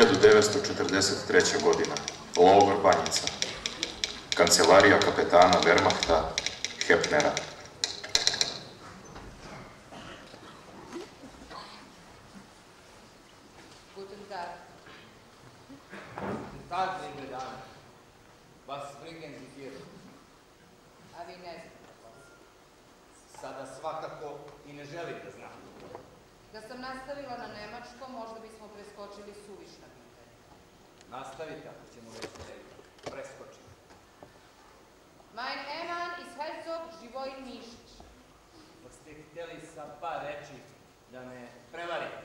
1943. godina. Logor Banjica. Kancelarija kapetana Wehrmachta Hepnera. Guten Tag. Guten Tag, liebe Dame. Was bringen Sie hier? A vi ne znate vas. Sada svakako i ne želim da znam. Da sam nastavila na nemačkom, možda bismo preskočili suvišna pitanja. Nastavite ako ćemo već preskočiti. Mein Ehemann ist Herzog Živojin Mišić. Da ste htjeli sa par reči da me prevarite.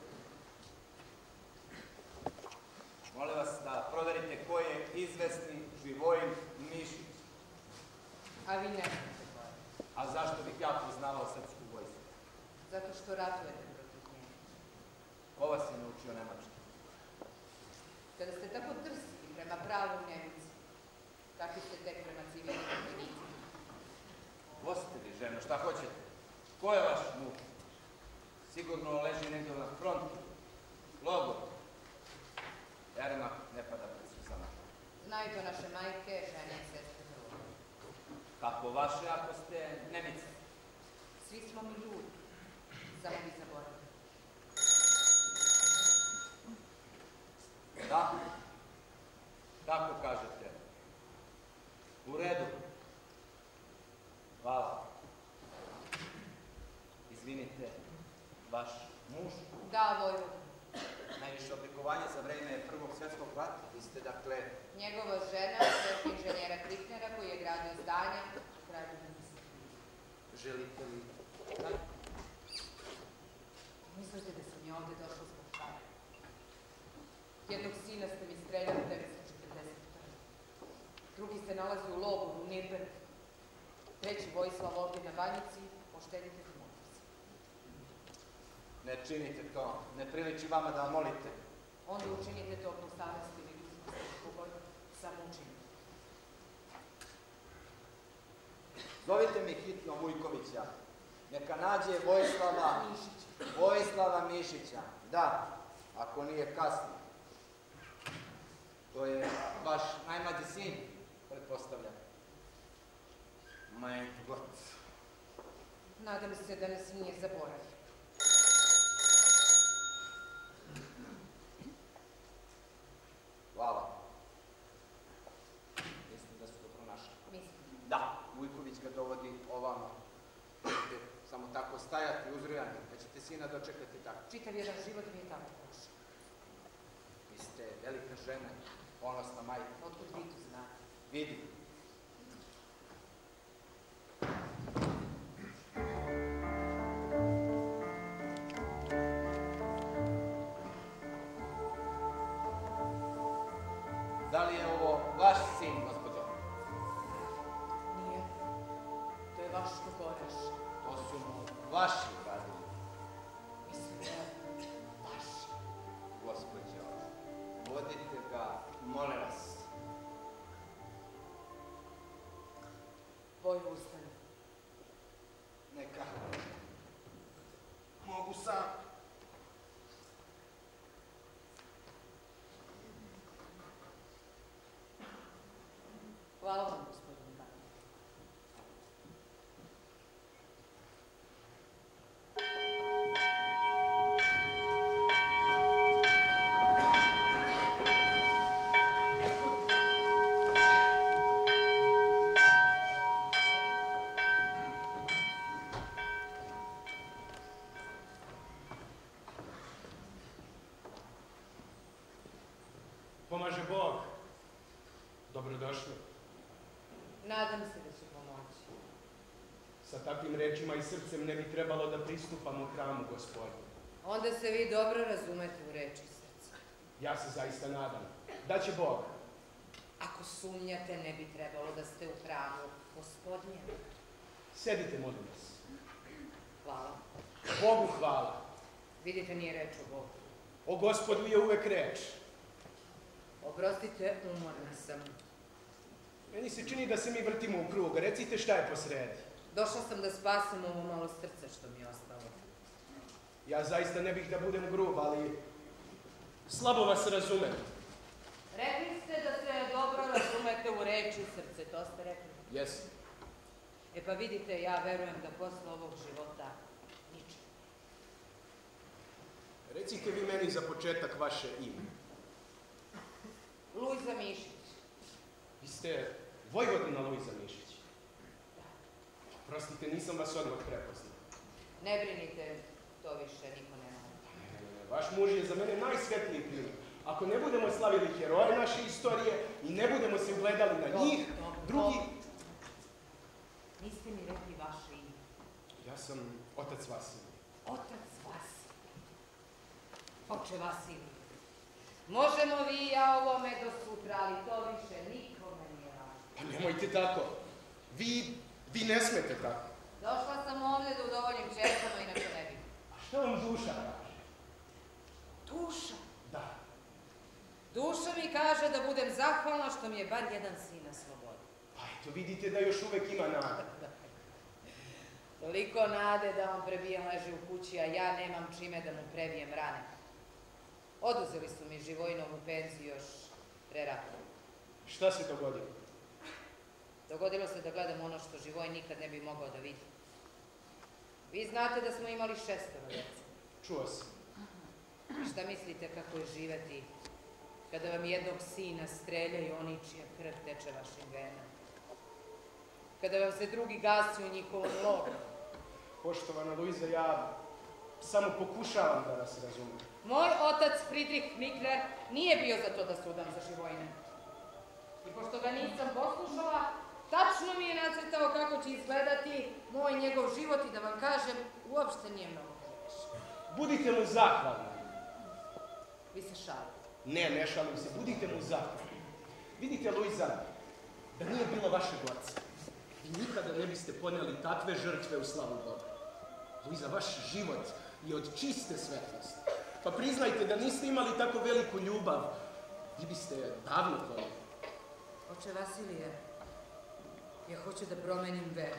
Molim vas da proverite ko je izvesni Živojin Mišić. A vi ne znate ko je. A zašto bih ja poznavao srpsku vojsku? Zato što ratujete protiv nje. Ko vas je naučio nemački? Kada ste tako drski prema pravu Nemici, kakvi ste tek prema civilnim vojnicima? Vostite vi, ženo, šta hoćete? Ko je vaš muž? Sigurno leži negdje na frontu. Logor. Wehrmacht ne pada pred Suzana. Znaju to naše majke, žene i sestre prvo. Kako vaše ako ste Nemice? Svi smo mi ljudi. Samo vi zaboravite. Da? Tako kažete. U redu. Hvala. Izvinite, vaš muž? Da, vojvod. Najviše odlikovanje za vreme Prvog svjetskog rata. Vi ste, dakle... Njegova žena, šef inženjera Kriknera, koji je gradio zdanja u Kraljevini. Želite li... Mislite da sam ja ovde došla zbog toga? Jednog sina ste mi streljali 1941. Drugi se nalazi u logoru u Nirnbergu. Treći Vojislav ovdje na Banjici, poštedite ti molim se. Ne činite to, ne priliči vama da molite. Onda učinite to po savesti ili dužnosti, kogod samo učinite. Zovite mi hitno Vujkovića. Neka nađe Vojislava Mišića. Da, ako nije kasno. To je vaš najmlađi sin, pretpostavljam. Mein Gott. Nadam se da nas nije zaboravio. Hvala. Mislim da su ga pronašli. Mislim. Da, Vujković ga dovodi ovamo. Možete samo tako stajati uzrujani, da ćete sina dočekati tako. Čitav jedan život mi je tako prošao. Vi ste velika žena, ponosna majka. Otkud vi to znate? Vidim. Da li je ovo vaš sin, gospođo? Nije. To je vaš Kokoraš. To su mu vaši radili. Mislim da je vaš. Gospođo, vodite ga, molim vas. Voju ustane. Neka. Mogu sam. Hvala vam, gospodine Banjić. Pomaže Bog. Dobrodošli. Nadam se da će pomoći. Sa takvim rečima i srcem ne bi trebalo da pristupamo hramu Gospodnju. Onda se vi dobro razumete u reči srca. Ja se zaista nadam. Da će Bog. Ako sumnjate, ne bi trebalo da ste u hramu Gospodnje. Sedite, molim vas. Hvala. Bogu hvala. Vidite, nije reč o Bogu. O Gospodu je uvek reč. Oprostite, umorna sam. Meni se čini da se mi vrtimo u krug. Recite šta je posredi. Došla sam da spasam ovo malo srca što mi je ostalo. Ja zaista ne bih da budem grub, ali Slabo vas razumem. Rekli ste da se dobro razumete u reči i srce, to ste rekli. Jesam. E pa vidite, ja verujem da posle ovog života ničem. Recite vi meni za početak vaše ime. Lujza Mišić. Vi ste Vojvodina Lujza Mišić. Da. Prostite, nisam vas odmah prepoznao. Ne brinite, to više niko ne može. Vaš muž je za mene najsvetliji primjer. Ako ne budemo slavili heroje naše istorije i ne budemo se ugledali na njih, drugi... Niste mi rekli vaše ime. Ja sam otac Vasilij. Otac Vasilij. Oče Vasilij. Možemo vi i ja ovome do sutra, ali to više nikome nije važno. Pa nemojte tako. Vi ne smete tako. Došla sam ovdje da udovoljim čerkama, inače ne bih. A šta vam duša kaže? Duša? Da. Duša mi kaže da budem zahvalna što mi je bar jedan sin na slobodi. Pa eto, vidite da još uvek ima nada. Toliko nade da on prebijem leži u kući, a ja nemam čime da mu prebijem rane. Oduzeli su mi Živojinovu penziju još pre rata. Šta se dogodilo? Dogodilo se da gledam ono što Živoj nikad ne bi mogao da vidi. Vi znate da smo imali 6 djece. Čuo sam. Šta mislite kako je živeti kada vam jednog sina streljaju oni čija krv teče vašim venama? Kada vam se drugi gasi u njihovom logu? Poštovana Lujza, ja samo pokušavam da vas razumem. Moj otac Friedrich Mikler nije bio za to da se udam za Živojine. I pošto ga nisam poslušala, tačno mi je nacrtao kako će izgledati moj njegov život i da vam kažem, uopšte nije mnogo previše. Budite mu zahvalni. Vi se šalite. Ne šalim se. Budite mu zahvalni. Vidite, Lujza, da nije bilo vašeg oca, vi nikada ne biste poneli takve žrtve u slavu Boga. Lujza, vaš život je od čiste svetlosti. Pa priznajte da niste imali tako veliku ljubav, vi biste davno volili. Oče Vasilije, ja hoću da promenim veru.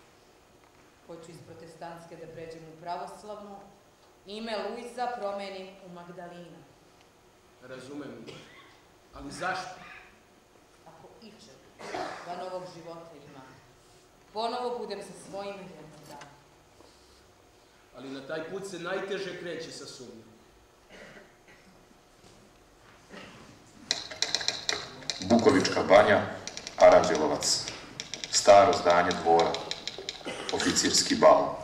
Hoću iz protestantske da pređem u pravoslavnu, ime Lujza promenim u Magdalina. Razumem, ali zašto? Ako ičeg da novog života imam, ponovo budem sa svojim jednom danom. Ali na taj put se najteže kreće sa sumnjom. Bukovička banja, Aranđelovac, staro zdanje dvora, oficirski bal.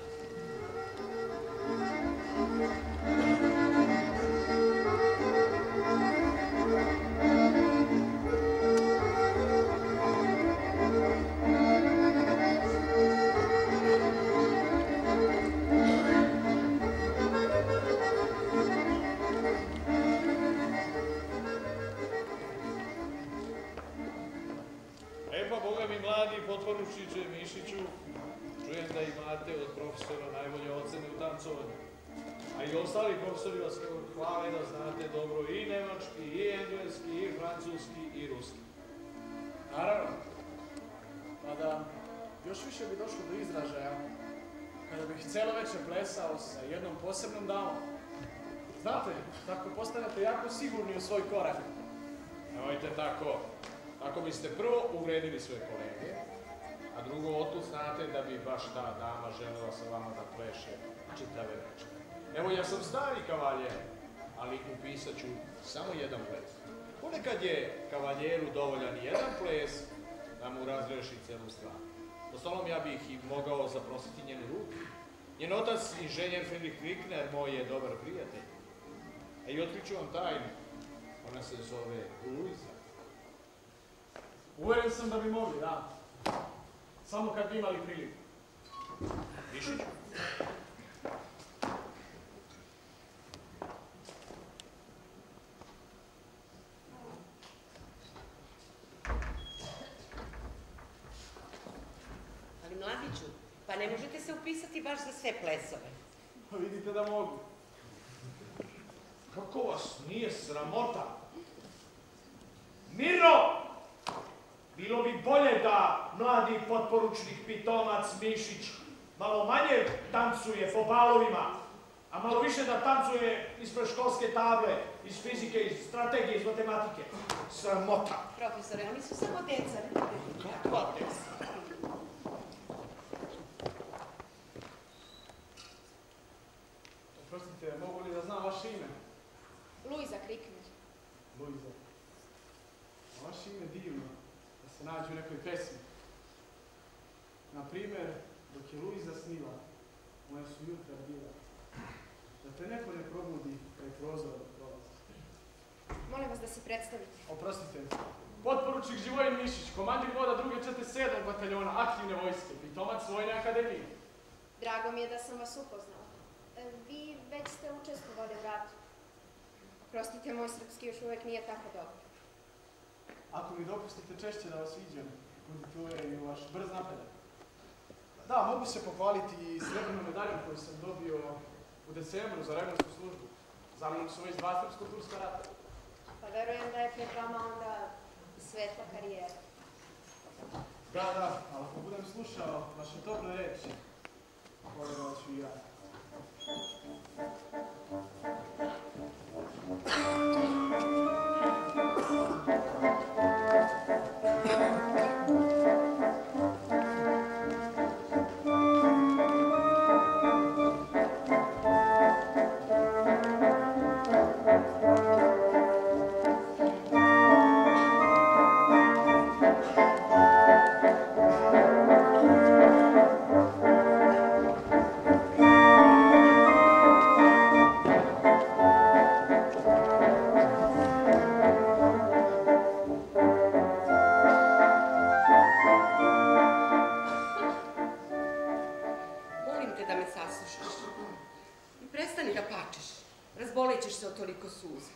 Potporučniče Mišiću, čujem da imate od profesora najbolje ocene u tancovanju. A i ostali profesori vas hvale da znate dobro i nemački, i engleski, i francuski, i ruski. Naravno, mada još više bi došlo do izražaja kada bih celo večer plesao sa jednom posebnom damom. Znate, tako postanete jako sigurni u svoj korak. Nemojte tako. Tako biste prvo uvredili svoje kolege, a drugo, otud znate da bi baš ta dama želela sa vama da pleše čitave večere. Evo, ja sam stari kavaljer, ali upisat ću samo jedan ples. Ponekad je kavaljeru dovoljan jedan ples da mu razreši celu stvar. Ostalom, ja bih i mogao zaprositi njenu ruku. Njen otac, inženjer Friedrich Wigner, moj je dobar prijatelj. A i otkriću vam tajnu. Ona se zove Lujza. Uveren sam da bi mogli, da. Samo kad bi imali priliku. Mišiću? Ali mladiću, pa ne možete se upisati baš za sve plesove. Pa vidite da mogu. Kako vas nije sramota? Mirno! Bilo bi bolje da mladi potporučnik Pitomac Mišić malo manje tancuje po balovima A malo više da tancuje ispred školske table, iz fizike, iz strategije, iz matematike. Sramota. Profesore, oni su samo deca. Kakva deca? Oprostite, mogu li da znam vaše ime? Luiza Krikner. Luiza. A vaše ime divno, da se nađe u nekoj pesmi. Naprimjer, dok je Luiza snila, moja su jutra bila. Da te neko ne probudi kraj prozora dok prolazi. Molim vas da se predstavite. Oprostite, potporučnik Živojin Mišić, komandir voda 247. bataljona aktivne vojske, pitomac Vojne akademije. Drago mi je da sam vas upoznala. Vi već ste učestvovali u ratu. Oprostite, moj srpski još uvijek nije tako dobro. Ako mi dopustite češće da vas viđem, budite i vaš brz napredak. Da, mogu se pohvaliti i srebrnom medaljom koju sam dobio u decembru za remorsku službu. Za mnom su već 2 srpsko-turska rata. Pa verujem da je pred vama onda svetla karijera. Da, ali ako budem slušao vaše dobre reči, povjerovat ću i ja. Toliko suza.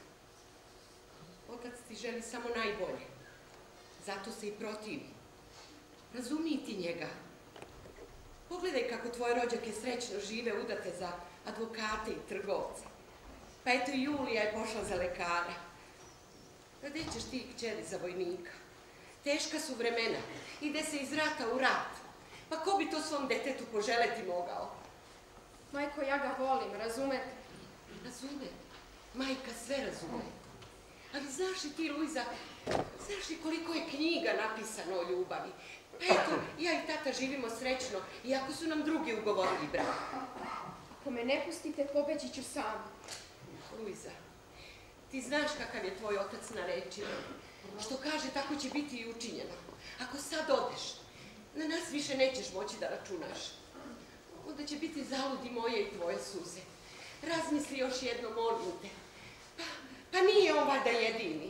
Otac ti želi samo najbolje. Zato se i protivi. Razumij ti njega. Pogledaj kako tvoje rođake srećno žive udate za advokate i trgovce. Pa eto i Julija je pošla za lekara. Pa gdje ćeš ti, kćeri, za vojnika? Teška su vremena. Ide se iz rata u rat. Pa ko bi to svom detetu poželeti mogao? Majko, ja ga volim, razumete? Razume. Majka sve razume. Ali znaš li ti, Luiza, znaš li koliko je knjiga napisano o ljubavi? Pa eto, ja i tata živimo srećno, iako su nam drugi ugovorili brak. Ako me ne pustite, pobeći ću sam. Luiza, ti znaš kakav je tvoj otac narečio. Što kaže, tako će biti i učinjeno. Ako sad odeš, na nas više nećeš moći da računaš. Onda će biti zaludi moje i tvoje suze. Razmisli još jedno, molim te. Pa nije on valjda jedini.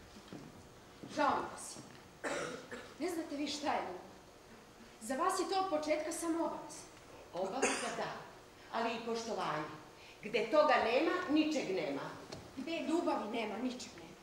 Žao mi vas. Ne znate vi šta je ljubav. Za vas je to od početka samo obaveza. Obaveza da, ali i poštovanje. Gde toga nema, ničeg nema. Gde ljubavi nema, ničeg nema.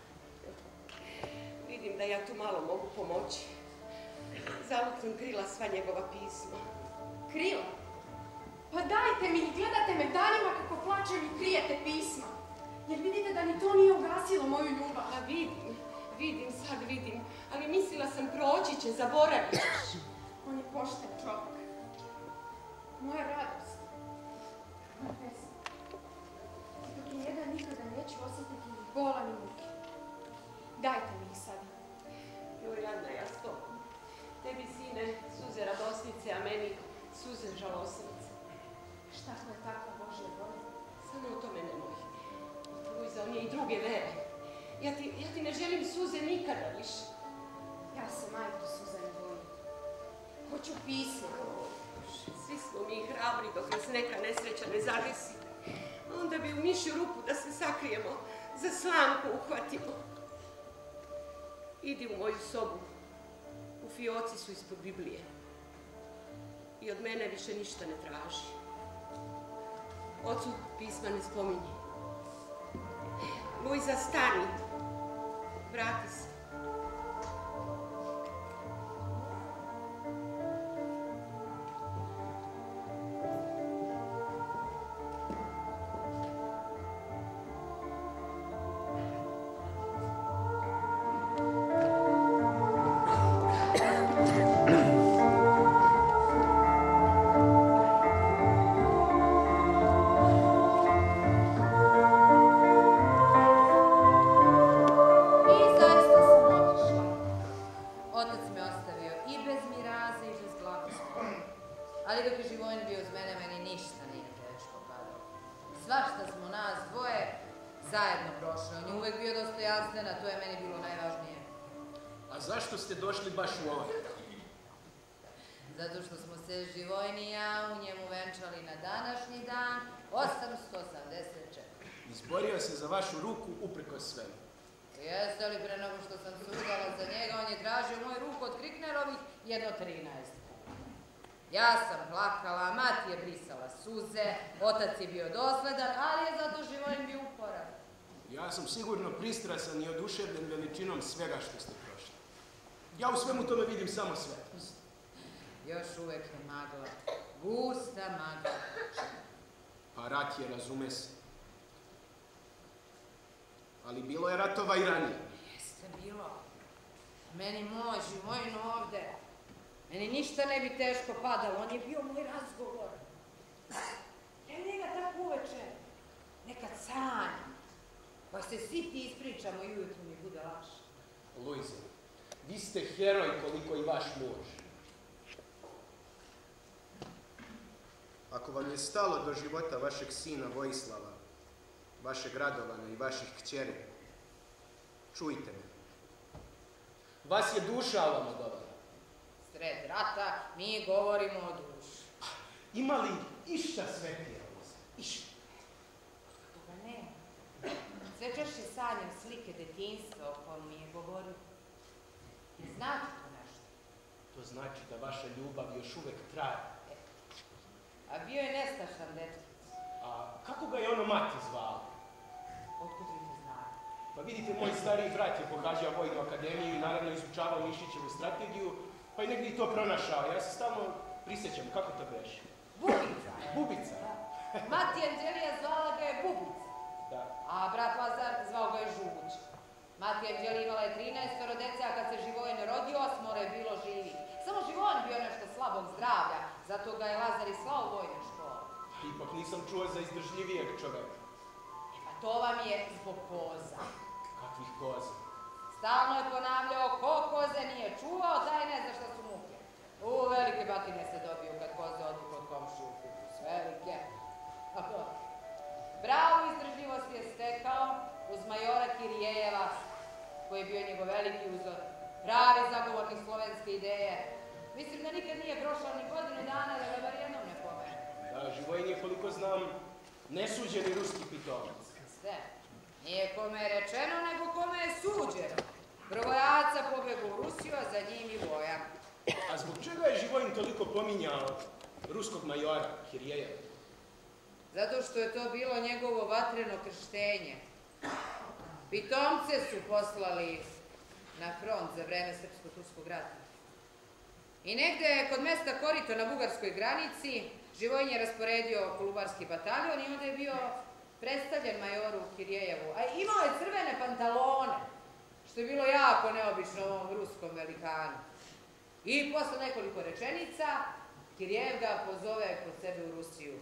Vidim da ja tu malo mogu pomoći. Zalud sam krila sva njegova pisma. Krila? Pa dajte mi, gledate me danima kako plačem i krijete pisma. Jer vidite da ni to nije ugasilo moju ljubav. A sad vidim, ali mislila sam proći će, zaboravit ćeš. On je pošten čovjek. Moja radost. Moja pesma. Dok je jedan nikada neću osjetiti ni bola ni muke. Dajte mi ih sad. Joj, Jadna, ja s tobom. Tebi, sine, suze radosnice, a meni suze žalosnice. Šta ko je takva Božja volja? Samo o tome nemoj. Luiza, on je i druge vere. Ja ti ne želim suze nikada više. Ja se, majko, suze ne bojim. Hoću pisma. Svi smo mi hrabri dok nas neka nesreća ne zadesi. Onda bi u mišju rupu da se sakrijemo, za slamku uhvatimo. Idi u moju sobu. U fioci su ispod Biblije. I od mene više ništa ne traži. Ocu pisma ne spominji. Luiza, stani. Vrati se. Ali dok je Živojin bio uz mene, meni ništa nije teško padalo. Svašta smo nas dvoje zajedno prošli. On je uvek bio dostojanstven, a to je meni bilo najvažnije. A zašto ste došli baš u ovaj? Zato što smo se Živojin i ja u njemu venčali na današnji dan 884. Izborio se za vašu ruku uprkos svemu. Jeste li pre nego što sam sudala za njega, on je tražio moju ruku od Kriknerovih jedno 13. Ja sam plakala, mati je brisala suze, otac je bio dosledan, ali je zato Živojin bio uporan. Ja sam sigurno pristrasan i oduševljen veličinom svega što ste prošli. Ja u svemu tome vidim samo svetlost. Još uvek je magla, gusta magla. Pa rat je, razume se. Ali bilo je ratova i ranije. Jeste bilo. Meni moj Živojin ovde. Meni ništa ne bi teško padalo, on je bio moj razgovor. Ja njega tako uveče nekad sanjam. Pa se siti ispričamo i ujutru mi bude lakše. Luiza, vi ste heroj koliko i vaš muž. Ako vam je stalo do života vašeg sina Vojislava, vašeg Radovana i vaših kćeri, čujte me. Vas je duša vama dovela. Sred rata mi govorimo o duši. Ima li išta svetije, Luiza? Išta? Toga nema. Sve češće sanjam slike detinjstva o kom mi je govorio. Ne znate to nešto? To znači da vaša ljubav još uvek traje. A bio je nestašan dečkic. A kako ga je ono mati zvala? Otkud vi to znate? Pa vidite, moj stariji brat je pohađao Vojnu akademiju i naravno izučavao Mišićevu strategiju, pa i negdje i to pronašao. Ja se stalno prisjećam, kako to beše? Bubica. Bubica? Mati Anđelija zvala ga je Bubica, Da. a brat Lazar zvao ga je Žuguć. Mati Anđelija imala je 13 dece, a kad se Živojin rodio, 8 je bilo živih. Samo Živojin bio nešto slabog zdravlja, zato ga je Lazar i slao u vojne škole. Ipak nisam čuo za izdržljivijeg čoveka. A to vam je zbog koza. Kakvih koza? Stalno je ponavljao, ko koze nije čuvao, taj ne zna šta su muke. Velike batine se dobiju kad koze odu kod komšiju u kupus. Velike. Pravu izdržljivost je stekao uz majora Kirijejeva, koji je bio njegov veliki uzor. Pravi zagovornik slovenske ideje. Mislim da nikad nije prošla ni godinu dana da ga bar jednom ne pomene. Da, Živojin je, koliko znam, nesuđeni ruski pitomac. Sve. Nije kome je rečeno, nego kome je suđeno. Prvojaca pobegu u Rusiju, a za njim i Voja. A zbog čega je Živojin toliko pominjao ruskog majora Kirijejeva? Zato što je to bilo njegovo vatreno krštenje. Pitomce su poslali na front za vreme Srpsko-Turskog rata. I negde kod mesta Korito na bugarskoj granici Živojin je rasporedio kolubarski bataljon i onda je bio predstavljen majoru Kirijejevu. A imao je crvene pantalone, što je bilo jako neobično ovom ruskom velikanu. I posle nekoliko rečenica Kirijev ga pozove kod sebe u Rusiju.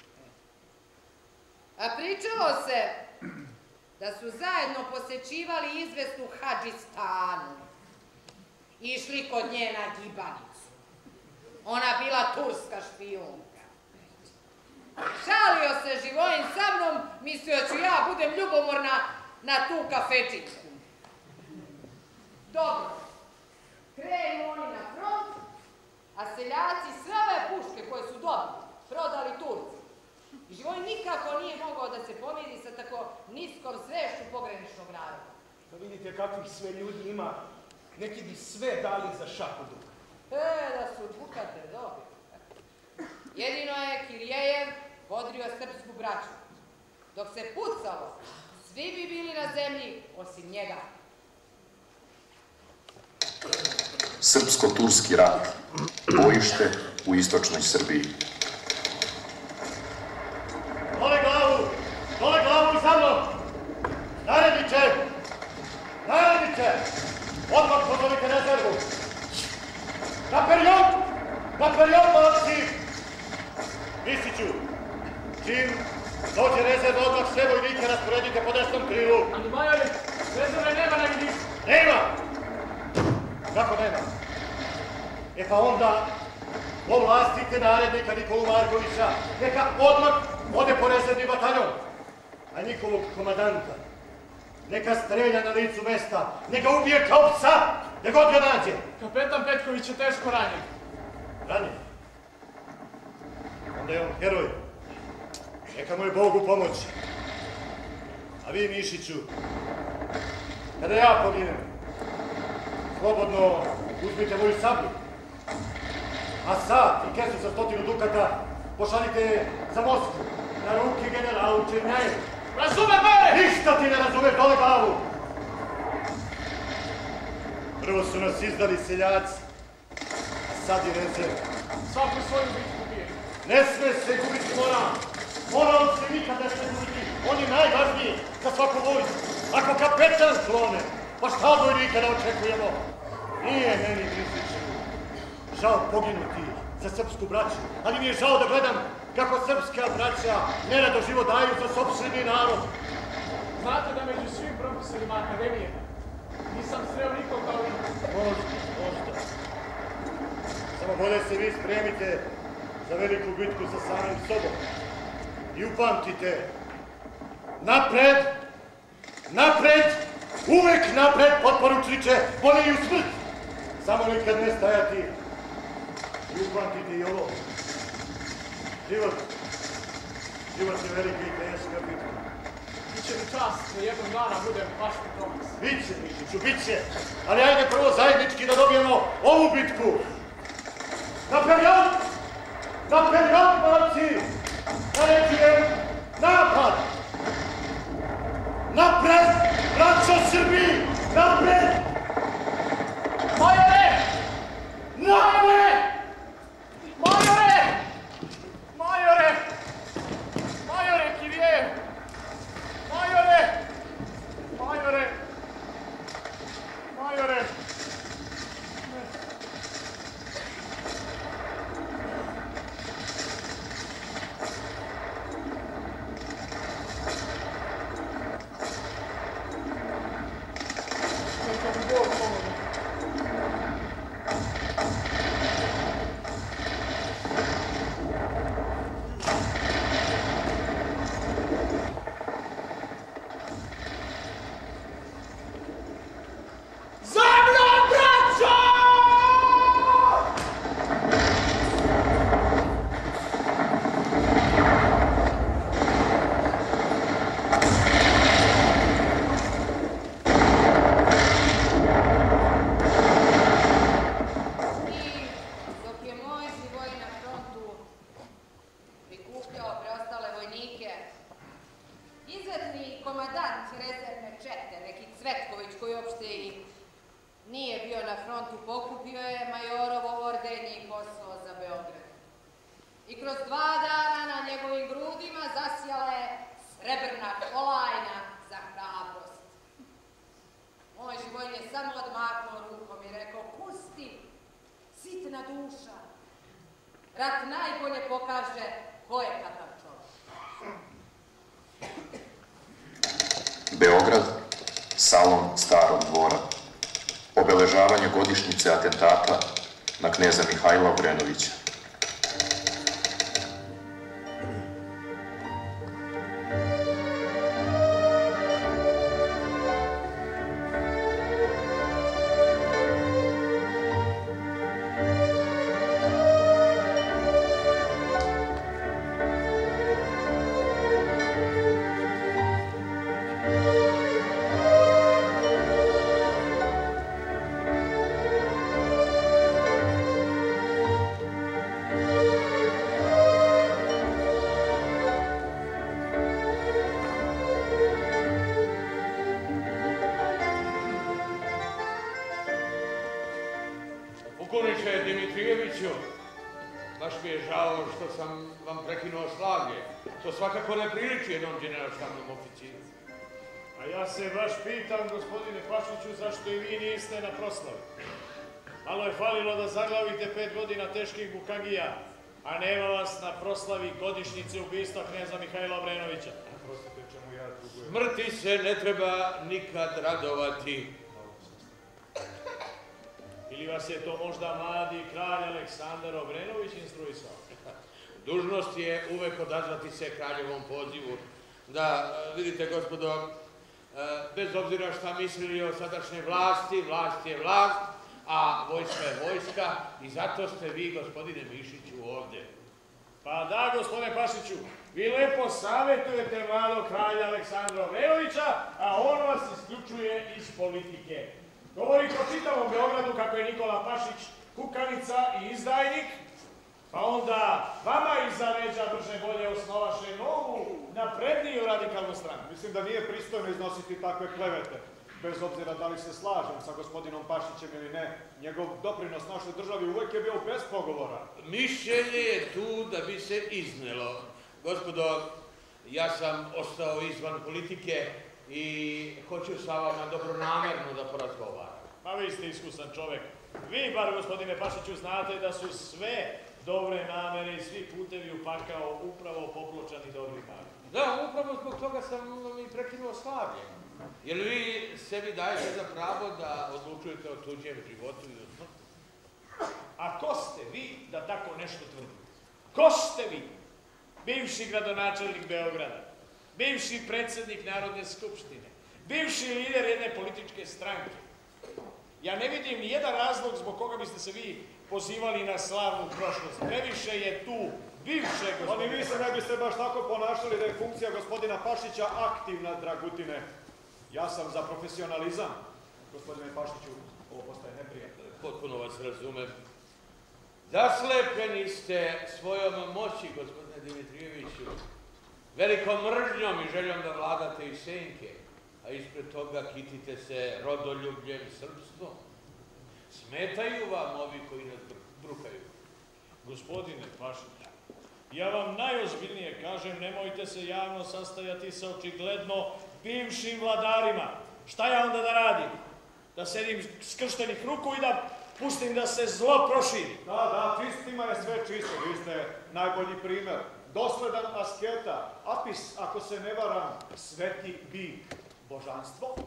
A pričalo se da su zajedno posećivali izvesnu Hadžistanu. Išli kod nje na gibanicu. Ona bila turska špijunka. Šalio se Živojin sa mnom, mislio ću ja budem ljubomorna na tu kafečićku. Dobro, krenu oni na front, a seljaci sve ove puške koje su dobili, prodali Turci. I Živojin nikako nije mogao da se pomiri sa tako niskom svešću pograničnog naroda. Pa vidite kakvih sve ljudi ima, neki bi sve dali za šaku duga. Da su dukate dobili. Jedino je Kirijejev bodrio srpsku braću. Dok se pucalo, svi bi bili na zemlji osim njega. Srpsko-turski rat. Bojište u istočnoj Srbiji. Dole glavu i za mnom! Naredniče! Odmah pozovite rezervu! Na period, malci! Misiću, čim dođe rezerva, odmah sve vojnike rasporedite po desnom krilu. Ali majori, rezerve nema na vidiku. Nema! Kako nema? E pa onda, ovlastite narednika Nikolu Markovića, neka odmah ode po rezervni bataljon, a njihovog komadanta neka strelja na licu mesta, neka ubije kao psa, gdje god ga nađe. Kapetan Petković je teško ranjen. Ranjen? Onda je on heroj. Neka mu je Bog u pomoć. A vi, Mišiću, kada ja poginem, slobodno uzmite moju sablju, a sat i kesu sa 100 dukata pošaljite za Moskvu, na ruke generalu Černjajevu. Razume me! Ništa ti ne razumeš, dole glavu! Prvo su nas izdali seljaci, a sad i rezerv. Svaku svoju bitku bije. Ne sme se gubiti moral. Moral se nikad ne sme gubiti. On je najvažniji za svaku vojsku. Ako kapetan klone, pa šta od vojnika da očekujemo? Nije meni, Mišiću, žao poginuti za srpsku braću, ali mi je žao da gledam kako srpska braća nerado život daju za sopstveni narod. Znate da među svim profesorima akademije nisam sreo nikog kao vi. Možda. Samo bolje se vi spremite za veliku bitku sa samim sobom. I upamtite, napred, napred, uvek napred, potporučniče, bolje i u smrt. Samo nikad ne stajati. I upamtite i ovo. Život je velika i teška bitka. Biće mi čast da jednog dana budem vaš potomac. Biće, Mišiću, biće. Ali ajde prvo zajednički da dobijemo ovu bitku. Naperjad! Naperjad, borci! Naređujem napad! Napred, braćo Srbi! Napred! Majore! Napred! Majore! Majore! Majore, Kirije! Majore! Majore! Majore! Neka mi Bog pomogne. Beograd, salon Starog dvora. Obeležavanje godišnjice atentata na kneza Mihajla Obrenovića. Pukuniče Dimitrijeviću, baš mi je žao što sam vam prekinuo slage. To svakako ne priliči jednom generalštabnom oficiru. A ja se baš pitam, gospodine Pašiću, zašto i vi niste na proslavi. Malo je falilo da zaglavite 5 godina teških bukangija, a nema vas na proslavi godišnjice ubistva kneza Mihajla Obrenovića. Prostite, čemu ja dugujem. Smrti se ne treba nikad radovati. Ili vas je to možda mladi kralj Aleksandar Obrenović instruisao? Dužnost je uvek odazvati se kraljevom pozivu. Da, vidite, gospodo, bez obzira šta mislili o sadašnje vlasti, vlast je vlast, a vojska je vojska i zato ste vi, gospodine Mišiću, ovdje. Pa da, gospodine Pašiću, vi lepo savjetujete mladog kralja Aleksandra Obrenovića, a on vas isključuje iz politike. Govori po čitavom Beogradu kako je Nikola Pašić kukavica i izdajnik, pa onda vama iza leđa brže bolje osnovaše novu, napredniju radikalnu stranu. Mislim da nije pristojno iznositi takve klevete. Bez obzira da li se slažem sa gospodinom Pašićem ili ne, njegov doprinos našoj državi uvek je bio bez pogovora. Mišljenje je tu da bi se iznelo. Gospodo, ja sam ostao izvan politike i hoću sa vama dobronamerno da porazgovaram. Pa vi ste iskusan čovek. Vi, bar gospodine Pašiću, znate da su sve dobre namere i svi putevi u pakao upravo popločani dobrim namerama. Da, upravo zbog toga sam i prekinuo slavlje. Jer vi sebi dajete za pravo da odlučujete o tuđem životu i o smrti? A ko ste vi da tako nešto tvrdite? Ko ste vi? Bivši gradonačelnik Beograda, bivši predsjednik Narodne skupštine, bivši lider jedne političke stranke. Ja ne vidim ni jedan razlog zbog koga biste se vi pozivali na slavnu prošlost. Previše je tu bivše gospodine. Oni vi se ne biste baš tako ponašali da je funkcija gospodina Pašića aktivna, Dragutine. Ja sam za profesionalizam. Gospodine Pašiću, ovo postaje neprijatno. Potpuno vas razumem. Zaslepljeni ste svojom moći, gospodine Dimitrijeviću, velikom mržnjom i željom da vladate i senke, a ispred toga kitite se rodoljubljem srpstvom. Smetaju vam ovi koji nas brukaju. Gospodine Pašiću, ja vam najozbiljnije kažem, nemojte se javno sastajati sa očigledno bivšim vladarima. Šta ja onda da radim? Da sedim skrštenih ruku i da pustim da se zlo proširi? Da, čistima je sve čisto. Vi ste najbolji primer. Dosledan asketa, Apis, ako se ne varam, sveti bik. Božanstvo?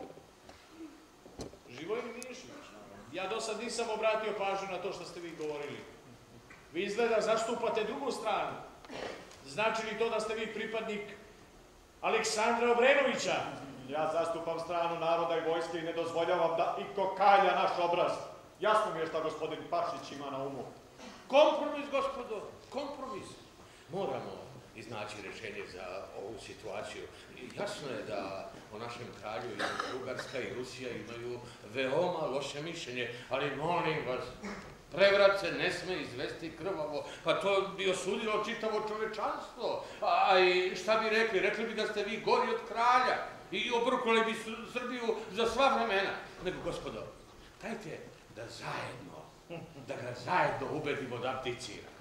Živojin Mišić, ja do sad nisam obratio pažnju na to što ste vi govorili. Vi izgleda zastupate drugu stranu. Znači li to da ste vi pripadnik Aleksandra Obrenovića? Ja zastupam stranu naroda i vojske i ne dozvoljavam da iko kalja naš obraz. Jasno mi je šta gospodin Pašić ima na umu. Kompromis, gospodo, kompromis. Moramo iznaći rješenje za ovu situaciju. Jasno je da o našem kralju i Bugarska i Rusija imaju veoma loše mišljenje, ali molim vas, prevrat se ne sme izvesti krvavo, pa to bi osudilo čitavo čovečanstvo. A i šta bi rekli? Rekli bi da ste vi gori od kralja i obrukali bi Srbiju za sva vremena. Nego, gospodo, dajte da ga zajedno ubedimo da abdicira.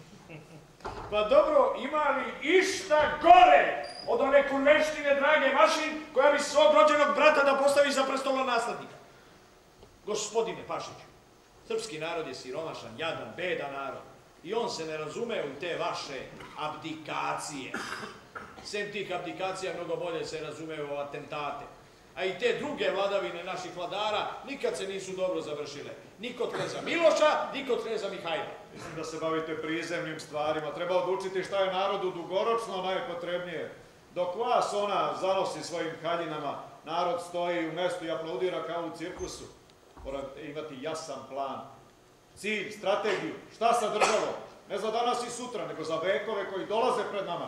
Pa dobro, ima li išta gore od one kurveštine Drage Mašin koja bi svog rođenog brata da postavi za prestolonaslednika? Gospodine Pašiću, srpski narod je siromašan, jadan, bedan narod i on se ne razume u te vaše abdikacije. Sem tih abdikacija mnogo bolje se razume u atentate. A i te druge vladavine naših vladara nikad se nisu dobro završile. Ni kod kneza Miloša, ni kod kneza Mihajla. Mislim da se bavite prizemnim stvarima. Treba odlučiti šta je narodu dugoročno najpotrebnije. Dok vas ona zanosi svojim haljinama, narod stoji u mestu i aplaudira kao u cirkusu. Morate imati jasan plan, cilj, strategiju, šta sa državom. Ne za danas i sutra, nego za vekove koji dolaze pred nama.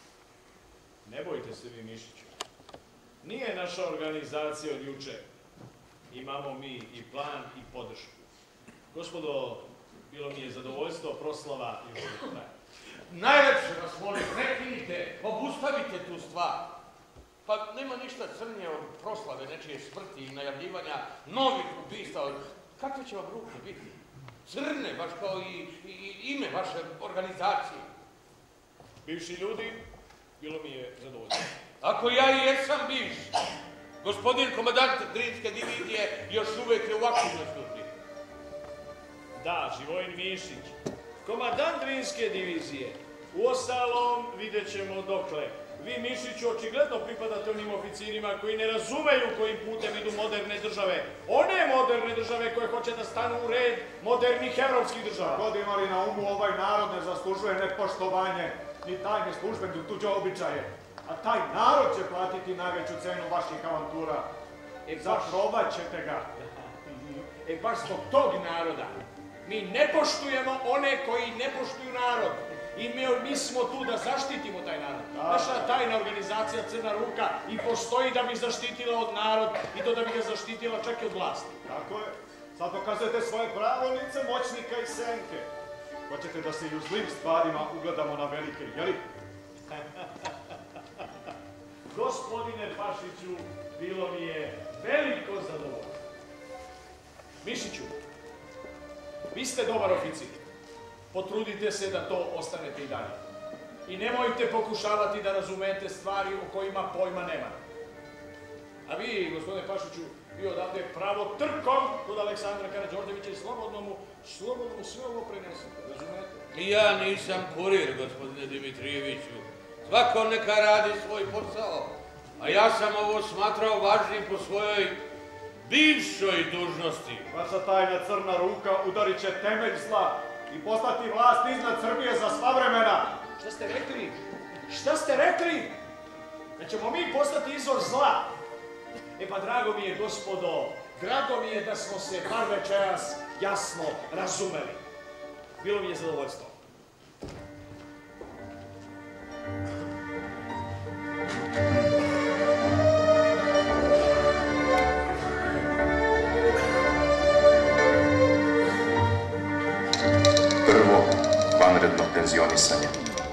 Ne bojte se vi, Mišiću. Nije naša organizacija od juče. Imamo mi i plan i podršku. Gospodo, bilo mi je zadovoljstvo, proslava još uvijek traje. Najlepše vas molim, prekinite, obustavite tu stvar. Pa nema ništa crnje od proslave nečije smrti i najavljivanja novih ubistava. Kakve će vam ruke biti? Crne, baš kao i ime vaše organizacije. Bivši ljudi, bilo mi je zadovoljstvo. Ako ja i jesam bivši, gospodin komandant Drinske divizije još uvek je u aktivnoj službi. Da, Živojin Mišić, komandant Drinske divizije. Uostalom, vidjet ćemo dokle. Vi, Mišiću, očigledno pripadate onim oficirima koji ne razumeju kojim putem idu moderne države. One moderne države koje hoće da stanu u red modernih evropskih država. God imali na umu, ovaj narod ne zaslužuje nepoštovanje, ni tajne službe, ni tuđe običaje. A taj narod će platiti najveću cenu vaših avantura. Zaprobat ćete ga. Baš zbog tog naroda mi ne poštujemo one koji ne poštuju narod. I mi smo tu da zaštitimo taj narod. Naša tajna organizacija Crna ruka i postoji da bi zaštitila od narod i to da bi ga zaštitila čak i od vlasti. Tako je. Sad pokazujete svoje pravo lice moćnika i senke. Hoćete da se i u zlim stvarima ugledamo na velike, jeli? Gospodine Pašiću, bilo mi je veliko zadovoljstvo. Mišiću, vi ste dobar oficir. Potrudite se da to ostanete i dalje. I nemojte pokušavati da razumete stvari o kojima pojma nemate. A vi, gospodine Pašiću, vi odavde pravo trkom kod Aleksandra Karađorđevića i slobodno mu sve ovo prenesete, razumete? I ja nisam kurir, gospodine Dimitrijeviću. Svako neka radi svoj posao. A ja sam ovo smatrao važnim po svojoj bivšoj dužnosti. Vaša tajna crna ruka udarit će temelj zla i postati vlast iznad Srbije za sva vremena. Šta ste rekli? Šta ste rekli? Da ćemo mi postati izvor zla? Pa drago mi je, gospodo, drago mi je da smo se bar večeras jasno razumeli. Bilo mi je zadovoljstvo. Prvo, vanredno penzionisanje.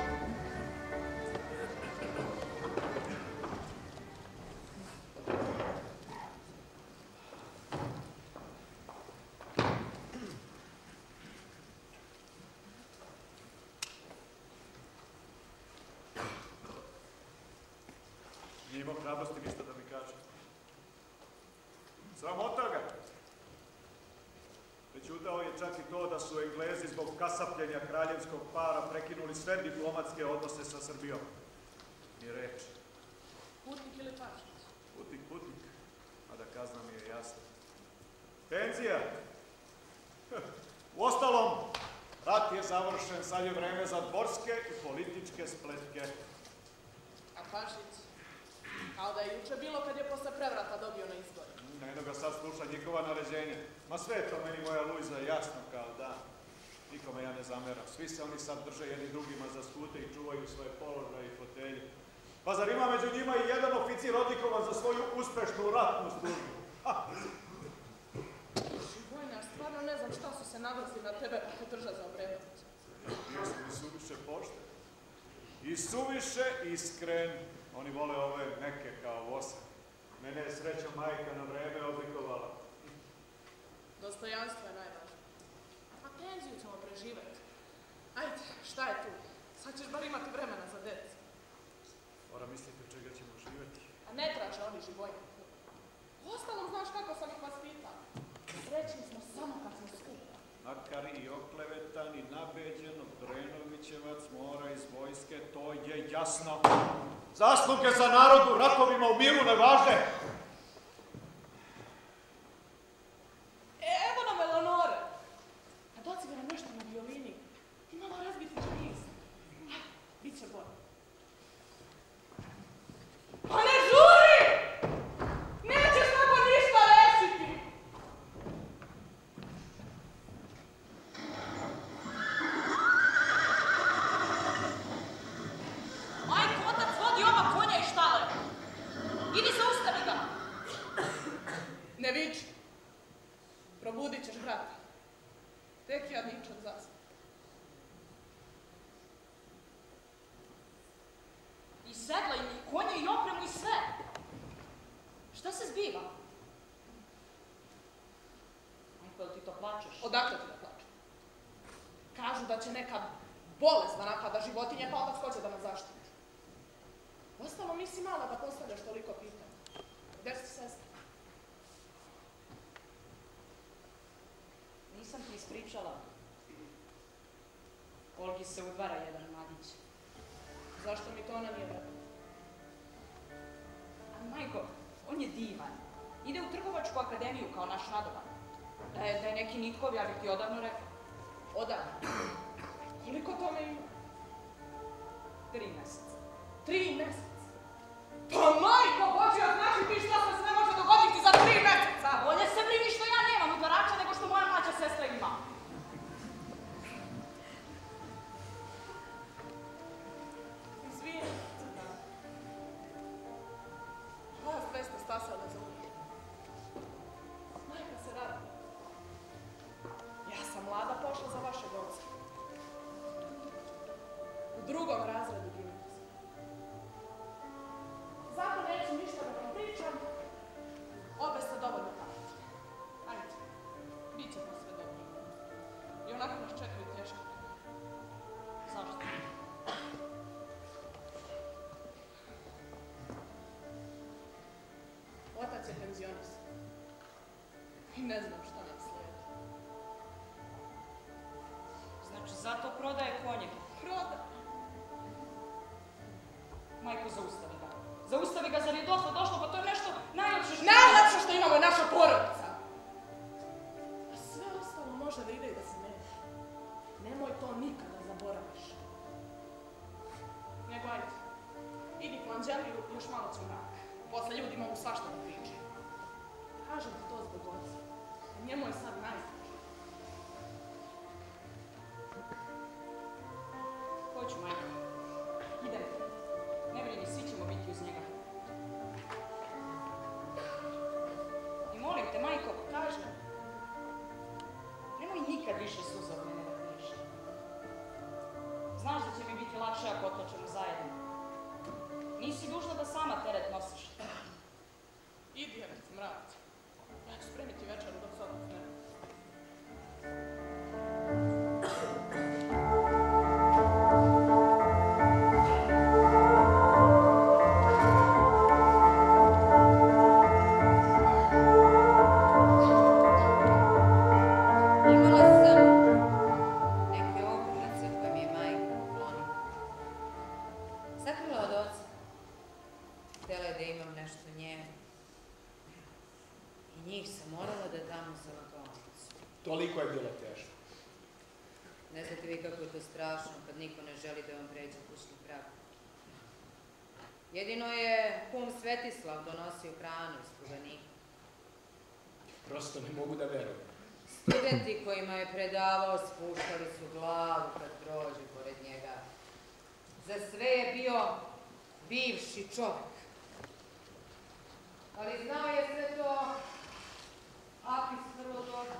Nije imao hrabrosti ništa da mi kaže. Sramota ga. Prećutao je čak i to da su Englezi zbog kasapljenja kraljevskog para prekinuli sve diplomatske odnose sa Srbijom. Ni reč. Putnik ili Pašić? Putnik. A da kazna mi je jasna. Penzija! Uostalom, rat je završen, sad je vreme za dvorske i političke spletke. A Pašić? Kao da je juče bilo kad je posle prevrata dobio na izbori. Eno ga sad sluša njihova naređenja. Ma sve je to meni, moja Luiza, jasno kao dan. Nikome ja ne zameram. Svi se oni sad drže jedni drugima za skute i čuvaju svoje položaje i fotelje. Pa zar ima među njima i jedan oficir odlikovan za svoju uspešnu ratnu službu? Vojna, stvarno ne znam šta su se naglasili na tebe ako drža za Obrenović. Jesu mi suviše pošteni. I suviše iskren. Oni vole ove neke kao vosa. Mene je sreća majka na vreme oblikovala. Dostojanstvo je najvažnije. A penziju ćemo preživeti. Ajde, šta je tu? Sad ćeš bar imati vremena za decu. Mora misliti od čega ćemo živjeti. A ne traže oni živojne. Ostalom, znaš kako sam ih vaspitala. Srećni smo samo kad smo skupa. Makar i oklevetan i nabeđen, Obrenovićevac mora iz vojske, to je jasno. Zasluge za narodu ratovima u miru ne važe. Evo nam Eleonore. A doci nam nešto na violini. I malo razbiti niz. Bit će bolje. Pa ne žuri! Nećeš tako ništa rešiti! Majko, otac vodi oba konja i štale. Idi zaustavi ga. Ne viči. Probudit ćeš brata. Tek ja ničem zasad. I sedla i konje i opremu i sve. Šta se zbiva? Majko, jel ti to plačeš? Odakle ti da plačem? Kažu da će neka bolest da napada životinje, pa otac hoće da nas zaštiti. Ostalo nisi mala da postavljaš toliko pitanja. Gde si sestra? Nisam ti ispričala. Olgi se udvara jedan mladić. Zašto mi to ona nije rekla? majko, on je divan. Ide u trgovačku akademiju kao naš Radovan. Da je neki nitkovi, ja bih ti odavno rekao. Odavno. Koliko tome ima? 3 meseca. 3 meseca? Pa majko Božja, znači ti šta se sve može dogoditi za 3 meseca? Bolje se brini što ja nemam udarača nego što moja mlađa sestra ima. Izvini, crta. Vas 200 stasala za uvijek. Majka se radi. Ja sam mlada pošla za vašeg oca. U 2. razredu gimnazije. Zato neću ništa da vam pričam. Obe ste dovoljno pametni. Ajde, bit će to sve dobro. I onako nas čekaju teško. Zašto? Otac je penzionist. I ne znam šta nam slijedi. Znači, zato prodaje konje. Proda. Majko, zaustavi ga. Zaustavi ga, zar je dosta došlo, pa to je nešto najljepše što... Najljepše što imamo je naša porodica. A sve ostalo može da ide i da se ne. Nemoj to nikada zaboraviš. Nego ajde, idi po Anđeliju još malo ću mrak. Posle ljudi mogu svašta da pričaju. Kažem ti to zbog oca. A njemu je sad najzvažnije. Hoću, majko. Idem. Ne brini, svi ćemo biti uz njega. I molim te, majko, Kažem. nemoj nikad više suza od mene da piješ. Znaš da će mi biti lakše ako otlačemo zajedno. Nisi dužna da sama teret nosiš. Idi, Jevica, mrak. Ja ću spremiti večeru dok se odmah ne. Imala sam neke ogrlice koje mi je majka poklonila. Sakrila od oca. Htjela je da imam nešto njeno. I njih sam morala da dam u zlatovnicu. Toliko je bilo teško. Ne znate vi kako je to strašno kad niko ne želi da vam pređe kućni prag. Jedino je kum Svetislav donosio hranu iz Kuganika. Prosto ne mogu da verujem. Studenti kojima je predavao spuštali su glavu kad prođe pored njega. Za sve je bio bivši čovjek. Ali znao je sve to Apis vrlo dobro.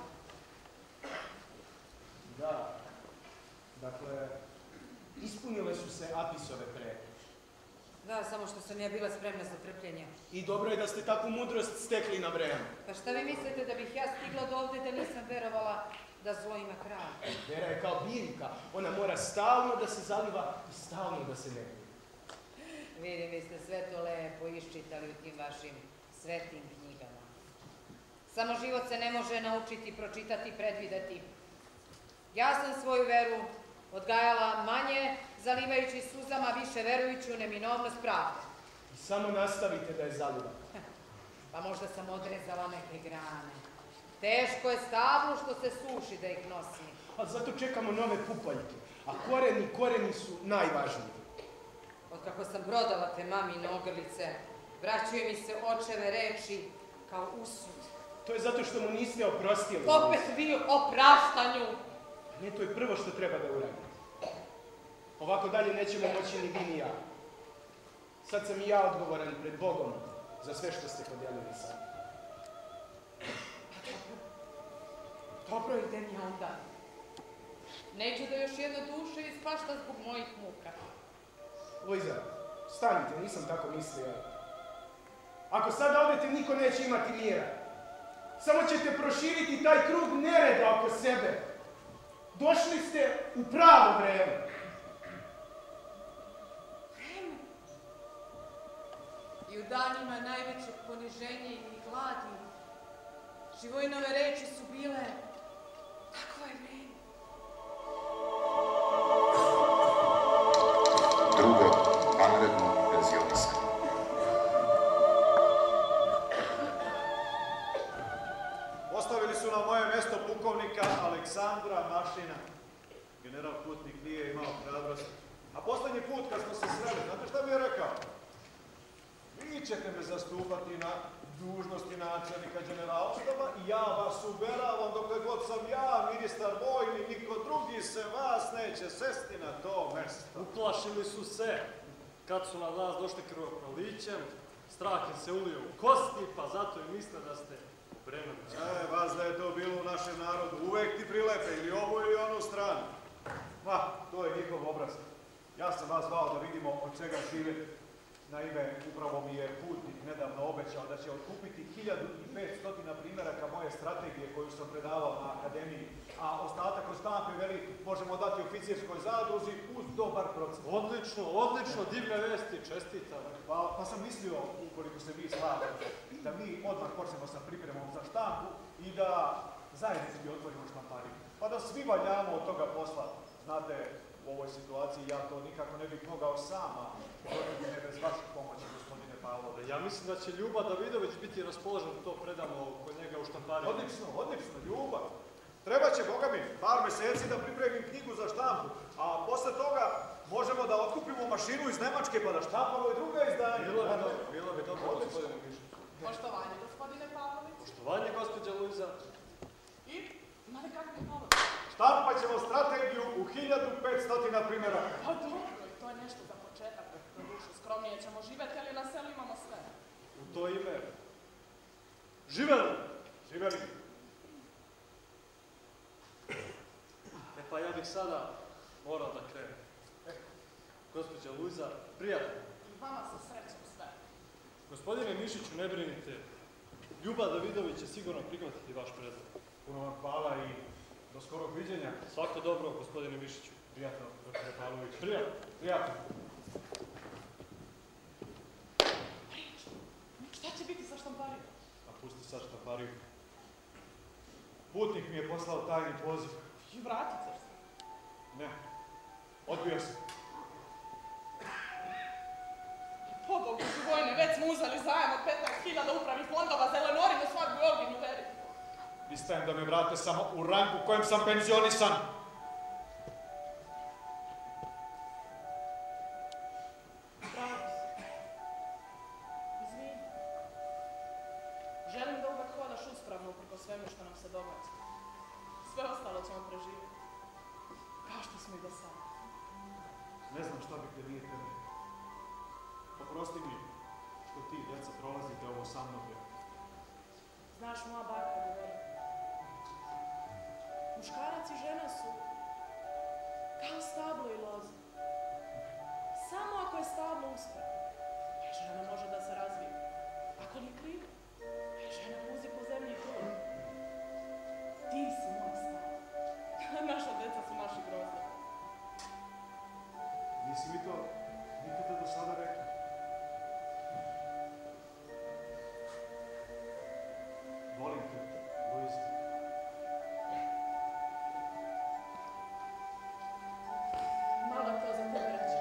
Da. Dakle, ispunile su se Apisove pretnje. Da, samo što sam ja bila spremna za trpljenje. I dobro je da ste takvu mudrost stekli na vreme. Pa šta vi mislite da bih ja stigla do ovdje da nisam verovala da zlo ima kraj? Vera je kao biljka. Ona mora stalno da se zaliva i stalno da se neguje. Vidim, vi ste sve to lepo iščitali u tim vašim svetim knjigama. Samo život se ne može naučiti, pročitati, predvideti. Ja sam svoju veru odgajala manje, zalivajući suzama, više verujući u neminovnost pravde. I samo nastavite da je zalivate. Pa možda sam odrezala neke grane. Teško je stablu što se suši da ih nosi. A zato čekamo nove pupaljke. A koreni su najvažniji. Otkako sam prodala te mamine ogrlice, vraćaju mi se očeve reči kao usud. To je zato što mu niste oprostili. Opet vi o praštanju. Ne, to je prvo što treba da uradite. Ovako dalje nećemo moći ni vi ni ja. Sad sam i ja odgovoran pred Bogom za sve što ste podijelili sad. Dobro, idem ja onda. Neću da još jedna duša ispašta zbog mojih muka. Luiza, stanite, nisam tako mislio. Ako sada odete, niko neće imati mira. Samo ćete proširiti taj krug nereda oko sebe. Došli ste u pravo vreme. I u danima najvećeg poniženja i gladi, Živojinove reči su bile: takvo je vreme. Drugo, vanredno penzionisanje. posljednji put kad smo se sreli, znate šta mi je rekao? Vi ćete me zastupati na dužnosti načelnika generalštaba i ja vas uberavam dokle god sam ja, ministar vojni, niko drugi se vas neće sesti na to mesto. Uplašili su se kad su na vas došli krvoprolićem, strah im se ulio u kosti, pa zato i misle da ste Brenović. Vas da je to bilo u našem narodu, uvek ti prilepe ili ovu ili onu stranu. Ma, to je njihov obraz. Ja sam vas zvao da vidimo od čega žive. Naime, upravo mi je putnik nedavno obećao da će otkupiti 1500 primjeraka moje strategije koju sam predavao na akademiji, a ostatak od štampe veli možemo dati oficirskoj zadruzi uz dobar proces. Odlično, divne vesti, čestitam. Pa sam mislio, ukoliko se vi slažete, da mi odmah počnemo sa pripremom za štampu i da zajednički otvorimo štampariju. Pa da svi valjamo od toga posla. Znate, u ovoj situaciji ja to nikako ne bih mogao sama, ne bez vaših pomoći, gospodine Pavlove. Ja mislim da će Ljuba Davidović biti raspoložen da to predamo kod njega u štampariju. Odlično, Ljuba. Treba će, Boga mi, par meseci da pripremim knjigu za štampu, a posle toga možemo da otkupimo mašinu iz Nemačke pa da štampamo i druga izdanja. Bilo bi dobro, gospodine Mišić. Poštovanje, gospodine Pavlović. Poštovanje, gospođa Luiza. I imate kakve novo? Štampat ćemo strategiju u 1500 primjeraka. Pa dobro, to je nešto za početak. Na dušu skromnije ćemo živjeti, ali na selu imamo sve. U to ime. Živeli! Živeli. Pa ja bih sada morao da krenem. Gospođa Luiza, prijatno. I vama sa srećom sve. Gospodine Mišiću, ne brinite. Ljuba Davidović će sigurno prihvatiti vaš predlog. Puno vam hvala i do skorog viđenja. Svako dobro, gospodine Mišiću. Prijatno, dr. Pavlović. Prijatno. Šta će biti sa štamparijom? A pusti sad štampariju. Putnik mi je poslao tajni poziv. I vratit ćeš se. Ne, odbio sam. Pobogu Živojne, već smo uzeli zajam od 15.000 upravnih fondova za Elenorinu svadbu i Olginu veri. Pristajem da me vrate samo u rangu u kojem sam penzionisan. Pravo si. Izvini. Želim da uvek hodaš uspravno uprko svemu što nam se događa. Sve ostalo ćemo preživjeti. Kao što smo i do sada. Ne znam šta bih da nije tebe. Oprosti mi što ti, djeca, prolazite ovo sa mnom. Znaš, moja baka govori. Muškarac i žena su kao stablo i loza. Samo ako je stablo uspravno, žena može da se razvije. Ako li je krivo, žena puzi po zemlji i tlo. Ti si moj stablo. Naša deca su naši grozdovi. Nisi mi to nikada do sada rekla. Volim te, Luiza. Malo to za tebe reći.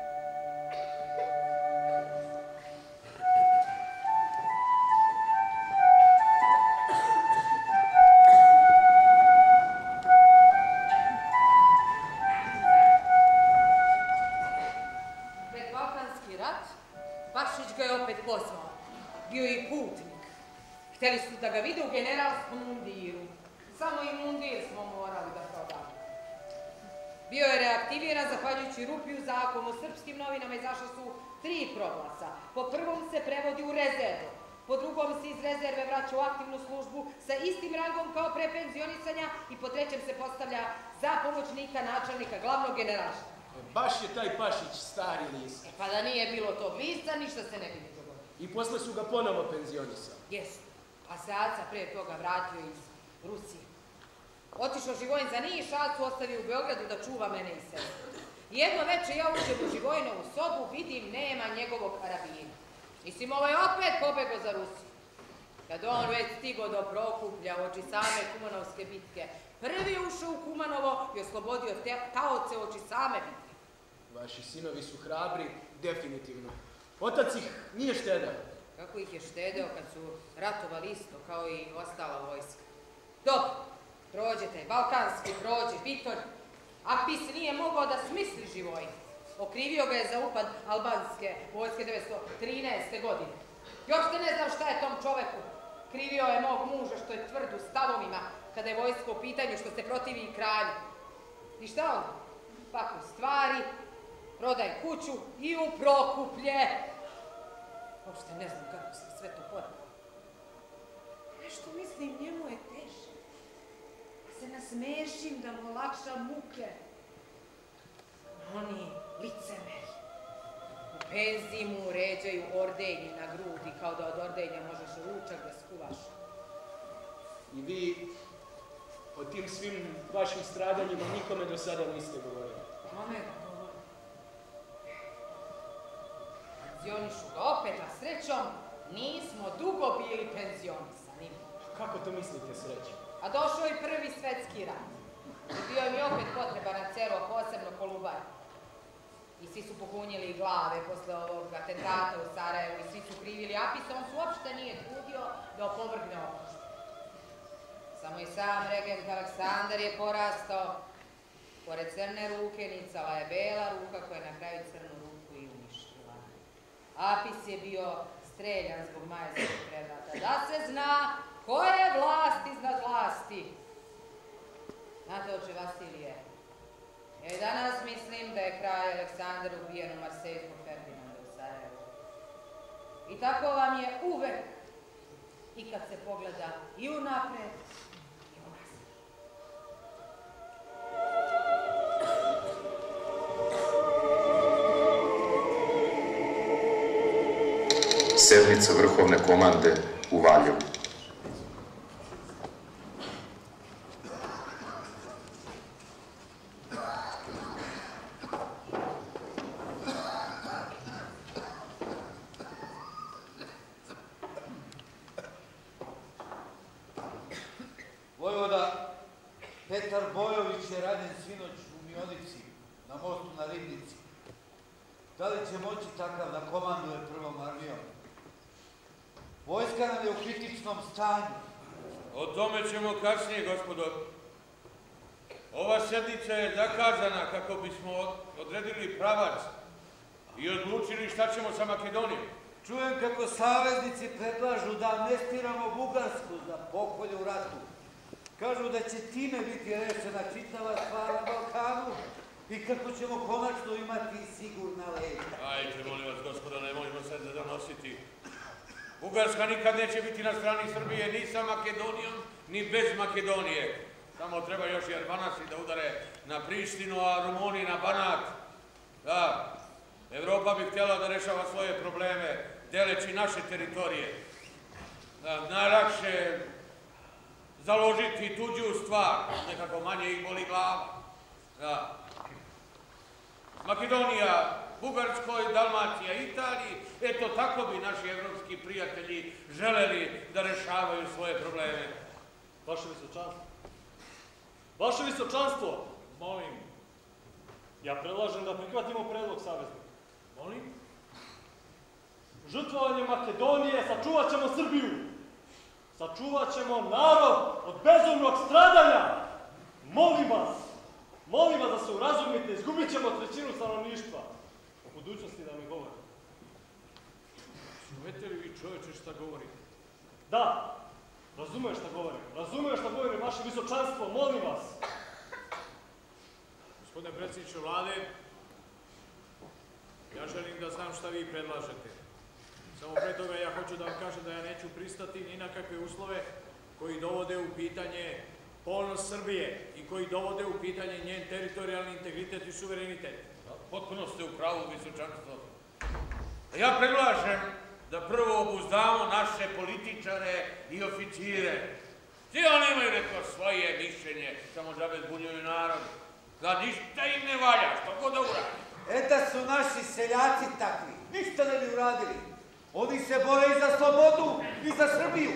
Pred Balkanski rat Pašić ga je opet pozvao. Bio je i putnik. Htjeli su da ga vide u generalskom mundiru. Samo i mundir smo morali da prodamo. Bio je reaktiviran zahvaljujući rupi u zakonu. U srpskim novinama izašla su 3 proglasa. Po prvom se prevodi u rezervu. Po drugom se iz rezerve vraća u aktivnu službu sa istim rangom kao pre penzionisanja i po trećem se postavlja za pomoćnika načelnika glavnog generalštaba. Baš je taj Pašić stari list. Pa da nije bilo tog lista, ništa se ne bi ni dogodilo. I posle su ga ponovo penzionisali. Jesu. A se Aca pre toga vratio iz Rusije. Otišao Živojin za Niš, Acu ostavio u Beogradu da čuva mene i sebe. Jedno večer ja uđem u Živojinovu sobu, vidim nema njegovog karabina. Mislim, ovaj opet pobegao za Rusiju. Kad on već stigo do Prokuplja, oči same Kumanovske bitke, prvi je ušao u Kumanovo i oslobodio taoce oči same bitke. Vaši sinovi su hrabri, definitivno. Otac ih nije štedao. Kako ih je štedeo kad su ratovali isto, kao i ostala vojska. Dobro, prođe taj Balkanski, prođe Bitolj, a pis nije mogao da smisli Živojin. Okrivio ga je za upad albanske vojske 1913. godine. I uopšte ne znam šta je tom čoveku. Krivio je mog muža što je tvrd u stavovima kada je vojsko u pitanju, što se protivi i kralju. I šta onda? Pakuj stvari, prodaj kuću i u Prokuplje. Uopšte ne znam kako se sve to podalo. Nešto mislim, njemu je teže. Da se nasmešim, da mu olakšam muke. Oni licemeri. U penziji mu uređaju ordenje na grudi, kao da od ordenja možeš ručak da skuvaš. I vi o tim svim vašim stradanjima nikome do sada niste govorili. Kome ga govorim? Penzionišu ga opet, a srećom nismo dugo bili penzionisani. Kako to mislite, srećom? A došao je Prvi svetski rat. I bio mi opet potreban na Cerov, posebno Kolubara. I svi su pokunjili glave posle ovog atentata u Sarajevu i svi su krivili Apisa, on se uopšte nije trudio da opovrgne optužbe. Samo i sam regent Aleksandar je porastao. Pored crne ruke nicala je bela ruka koja je na kraju crnu ruku i uništila. Apis je bio streljan zbog majskih prevrata. Da se zna ko je vlast iznad vlasti. Znate, oče Vasilije, ja i danas mislim da je kralj Aleksandar ubijen u Marseju zbog Ferdinanda u Sarajevu. I tako vam je uvek, i kad se pogleda i unapred, i unazad. Sednica vrhovne komande u Valjevu. Vojvoda Petar Bojović je ranjen sinoć u Mionici, na mostu na Ribnici. Da li će moći takav da komanduje prvom armijom? Vojska nam je u kritičnom stanju. O tome ćemo kasnije, gospodo. Ova sednica je zakazana kako bismo odredili pravac i odlučili šta ćemo sa Makedonijom. Čujem kako saveznici predlažu da amnestiramo Bugarsku za pokolje u ratu. Kažu da će time biti rešena čitava stvar na Balkanu i kako ćemo konačno imati sigurna leđa. Ajde, molim vas, gospodo, nemojmo se zanositi. Bugarska nikad neće biti na strani Srbije ni sa Makedonijom, ni bez Makedonije. Samo treba još i Albanasi da udare na Prištinu, a Rumuni na Banat. Da, Evropa bi htjela da rešava svoje probleme, deleći naše teritorije. Da, najlakše založiti tuđu stvar, nekako manje ih boli glava. Da. Makedonija, Bugarskoj, Dalmacija, Italiji, eto tako bi naši evropski prijatelji želeli da rešavaju svoje probleme. Vaše visočanstvo. Vaše visočanstvo, molim, ja predlažem da prihvatimo predlog saveznika. Molim? Žrtvovanje Makedonije, sačuvat ćemo Srbiju. Sačuvat ćemo narod od bezumnog stradanja. Molim vas da se urazumite, izgubit ćemo trećinu stanovništva. O budućnosti da mi govorite. Čujete li vi, čoveče, šta govorite? Da, razumem šta govorim. Razumem šta govorim, vaše visočanstvo, molim vas. Gospodine predsjedniče vlade, ja želim da znam šta vi predlažete. Samo pre toga ja hoću da vam kažem da ja neću pristati ni na kakve uslove koji dovode u pitanje ponos Srbije i koji dovode u pitanje njen teritorijalni integritet i suverenitet. Potpuno ste u pravu, visočanstvo. Ja predlažem da prvo obuzdamo naše političare i oficire. Svi oni imaju neko svoje mišljenje, samo da bezbunjuju narod. Da ništa im ne valja, što god da uradi. Da su naši seljaci takvi, ništa ne bi uradili. Oni se bore i za slobodu i za Srbiju.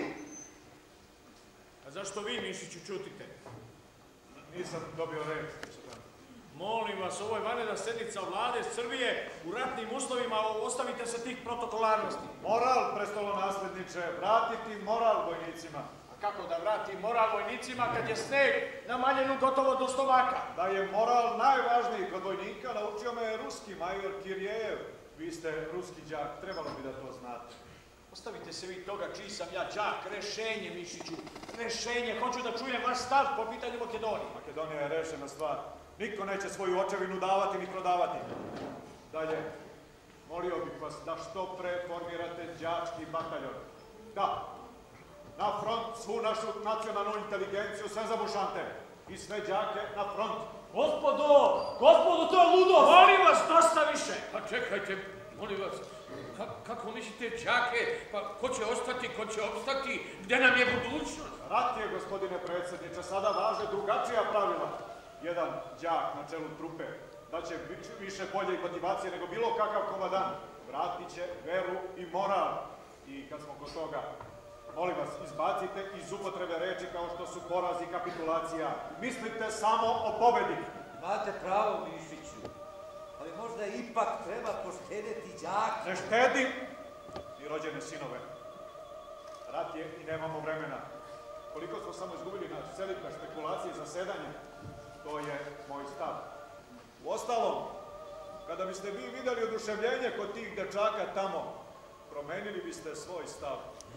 A zašto vi, Mišiću, čutite? Nisam dobio reč. Molim vas, ovo je vanredna sednica vlade Srbije, u ratnim uslovima ostavite se tih protokolarnosti. Moral, prestolonasledniče, vratiti moral vojnicima. A kako da vrati moral vojnicima kad je sneg na Maljenu gotovo do stomaka? Da je moral najvažniji kod vojnika, naučio me ruski major Kirjejev. Vi ste ruski đak, trebalo bi da to znate. Ostavite se vi toga čiji sam ja đak. Rešenje, Mišiću, rešenje. Hoću da čujem vaš stav po pitanju Makedonije. Makedonija je rešena stvar. Niko neće svoju očevinu davati ni prodavati. Dalje, molio bih vas da što pre formirate đački bataljon. Da, na front svu našu nacionalnu inteligenciju, sve zabušante i sve đake na front. Gospodo, to je ludo! Molim vas, dosta više! Pa čekajte, molim vas, kako mislite đake? Pa ko će ostati, ko će opstati? Gde nam je budućnost? Rat je, gospodine predsjedniče, sada važe drugačija pravila. Jedan đak na čelu trupe daće više bolje i motivacije nego bilo kakav komadant. Vratit će veru i moral. I kad smo kod toga, molim vas, izbacite iz upotrebe reči kao što su poraz i kapitulacija. Mislite samo o pobedi. Imate pravo, Mišiću, ali možda ipak treba poštedeti đake. Ne štedim ni rođene sinove. Rat je i nemamo vremena. Koliko smo samo izgubili na selitbe, špekulacije i zasedanje, to je moj stav. Uostalom, kada biste vi videli oduševljenje kod tih dečaka tamo, promenili biste svoj stav.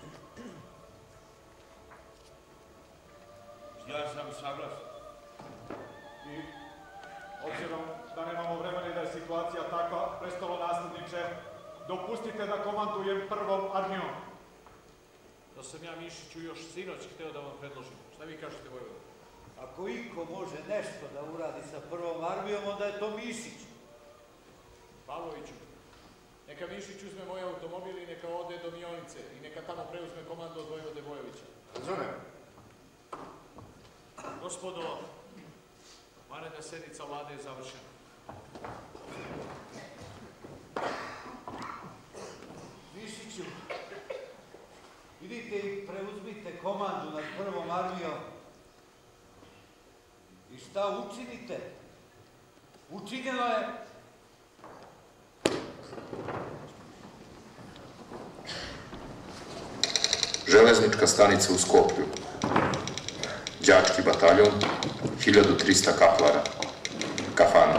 Ja sam saglasan. I obzirom da nemamo vremena i da je situacija takva, prestalo nasljedniče, dopustite da komandujem prvom armijom. To sam ja, Mišiću, još sinoć hteo da vam predložim. Šta vi kažete, Vojvoda? Ako iko može nešto da uradi sa prvom armijom, onda je to Mišić. Pavloviću, neka Mišić uzme moj automobil i neka ode do Mionice i neka tamo preuzme komandu od Vojvode Bojovića. Razumem. Gospodo, vanredna sednica vlade je završena. Mišiću, idite i preuzmite komandu nad prvom armijom. I šta učinite? Učinjeno je. Železnička stanica u Skoplju. Đački bataljon, 1300 kaplara. Kafana.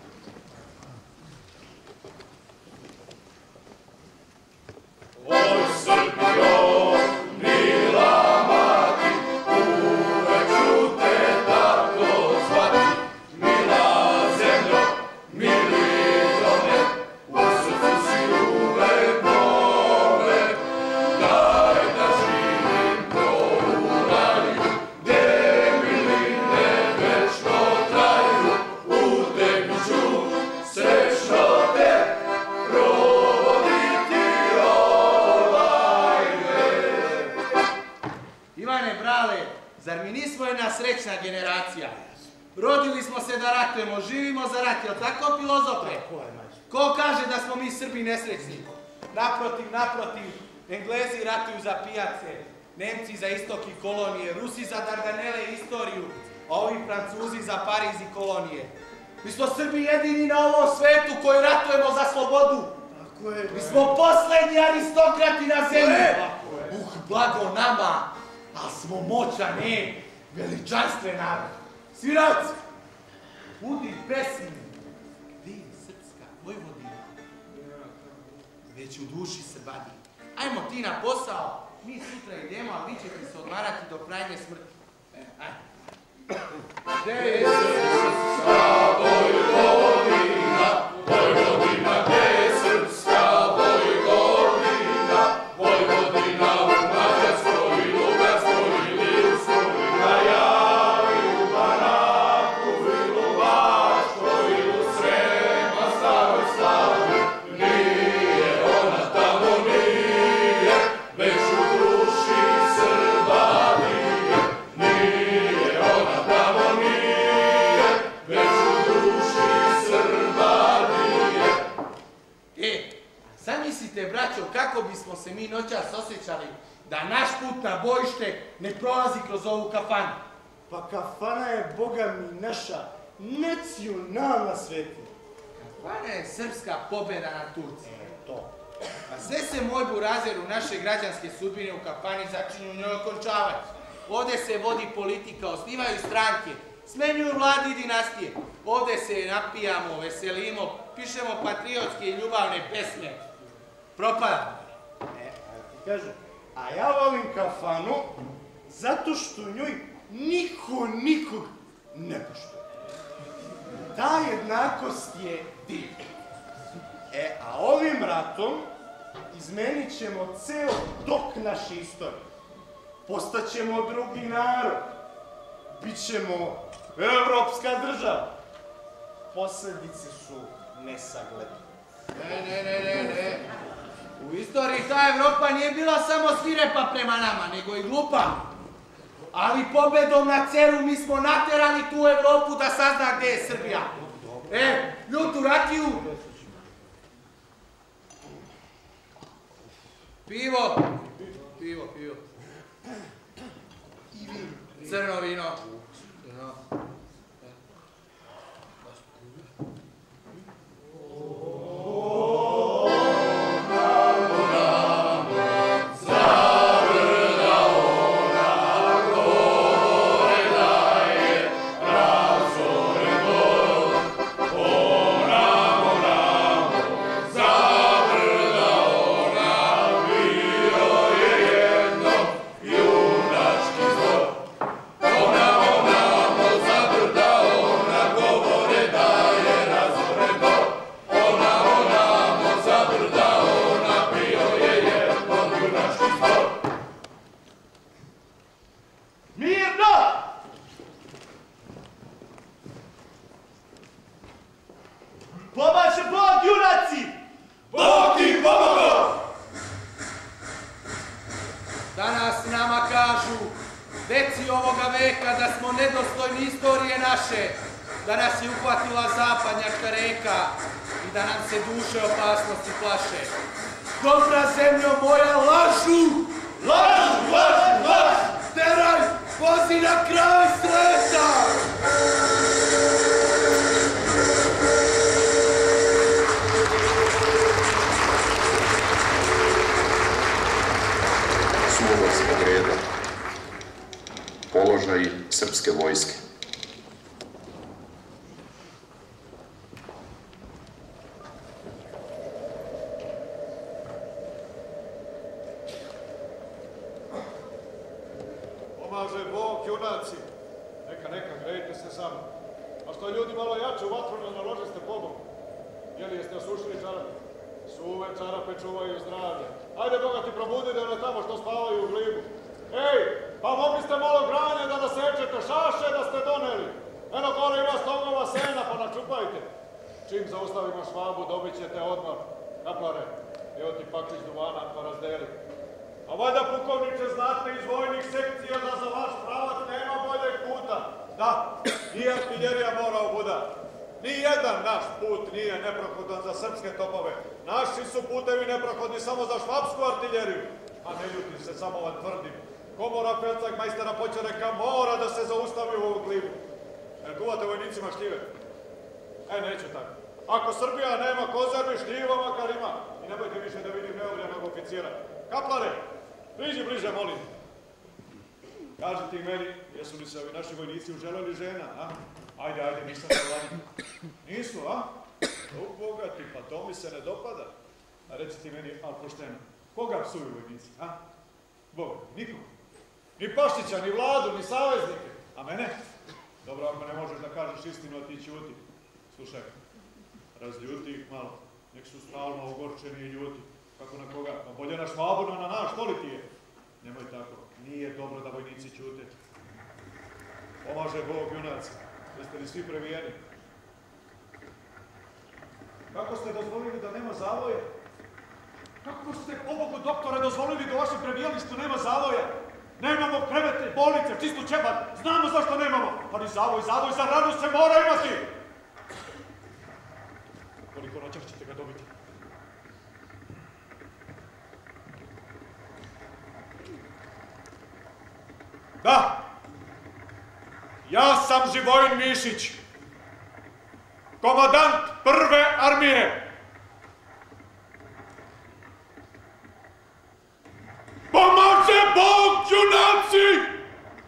Zar mi nismo jedna srećna generacija? Rodili smo se da ratujemo, živimo za rat, jel tako, filozofe? Ko kaže da smo mi Srbi nesrećni? Naprotiv, Englezi ratuju za pijace, Nemci za istok i kolonije, Rusi za Dardanele i istoriju, a ovi Francuzi za Pariz i kolonije. Mi smo Srbi jedini na ovom svetu koji ratujemo za slobodu. Mi smo poslednji aristokrati na zemlji. Blago nama, ali smo moćani, veličanstven narod. Svirac, budi pesmi. Gde je srpska Vojvodina? Već u duši Srbadi. Ajmo ti na posao, mi sutra idemo, ali vi ćete se odmarati do krajnje smrti. Ajde. Gde je srpska Vojvodina? Vojvodina, gde je srpska Vojvodina? Vojvodina u Mađarskoj, Bugarskoj ili u Srbiji, na Javi, u Banaku ili u Bačkoj ili u Srema, Staroj Slavi. Nije ona tamo nije, već u duši Srba nije. Nije ona tamo nije, već u duši Srba nije. Zamislite, braćo, kako bismo se mi noćas osjećali da naš put na bojište ne prolazi kroz ovu kafanu. Pa kafana je, Boga mi, naša nacionalna svetinja. Kafana je srpska pobjeda na Turcima. To. A sve se moj burazer u naše građanske sudbine u kafani začinju njoj okončavati. Ovdje se vodi politika, osnivaju stranke, smenjuju vlade i dinastije. Ovdje se napijamo, veselimo, pišemo patriotske i ljubavne pesme. Propadamo. Ti kažem, a ja volim kafanu zato što u njoj niko nikog ne poštuje. Ta jednakost je divna. A ovim ratom izmenit ćemo ceo tok naše istorije. Postaćemo drugi narod. Bićemo evropska država. Posledice su nesagledane. Ne. U istoriji ta Evropa nije bila samo svirepa prema nama, nego i glupa. Ali pobedom na Ceru mi smo naterali tu Evropu da sazna gde je Srbija. Ljutu rakiju. Pivo. Crno vino. Položaj srpske vojske. Pomaže Bog, junaci. Neka, grejte se samo. A što ljudi malo jače u vatru ne naložiste pobom? Jeli jeste osušili čarape? Suve čarape čuvaju zdravlje. Ajde, Boga ti probudite one tamo što spavaju u glibu. Ej, pa mogli ste malo granje da nasečete, šaše da ste doneli. Eno gore ima stogova sena, pa načupajte. Čim zaustavimo Švabu, dobit ćete odmor. Kaplare, evo ti paklić duvana, pa razdeli. A valjda, pukovniče, znate iz vojnih sekcija da za vaš pravac nema boljeg puta. Da, i artiljerija mora obuda. Nijedan naš put nije neprohodan za srpske topove. Naši su putevi neprohodni samo za švapsku artiljeriju. A ne ljutim se, samo vam tvrdim. Komora Feldstagmajstera Počereka mora da se zaustavi u ovu klimu. Kuvate vojnicima šljive? Neću tako. Ako Srbija nema kozarni, šljiva makar ima. I nemojte više da vidim neovljenog oficira. Kaplare, priđi bliže, molim. Kaži ti meni, jesu li se ovi naši vojnici uželeli žena, a? Ajde, nisam se lanim. Nisu, a? Bogati, pa to mi se ne dopada. A reci ti meni, ali pošteno, koga psuju vojnici, a? Boga, nikog. Ni Pašića, ni vladu, ni saveznike. A mene? Dobro, ako ne možeš da kažeš istinu, a ti ćuti. Slušaj, razljuti ih malo. Nek su stalno ogorčeni i ljuti. Kako na koga? Pa bolje na Švabu, na naš, to li ti je? Nemoj tako. Nije dobro da vojnici ćute. Pomaže Bog, junaci. Jeste li svi previjeni? Kako ste dozvolili da nema zavoja? Kako ste, pobogu doktore, dozvolili da u vašem previjalištu nema zavoja? Nemamo krevete, bolnice, čistu čebat. Znamo zašto nemamo. Pa ni zavoj za ranu se mora imati. Koliko noćas ćete ga dobiti? Da, ja sam Živojin Mišić, komadant prve armije. Pomaže Bog, junaci!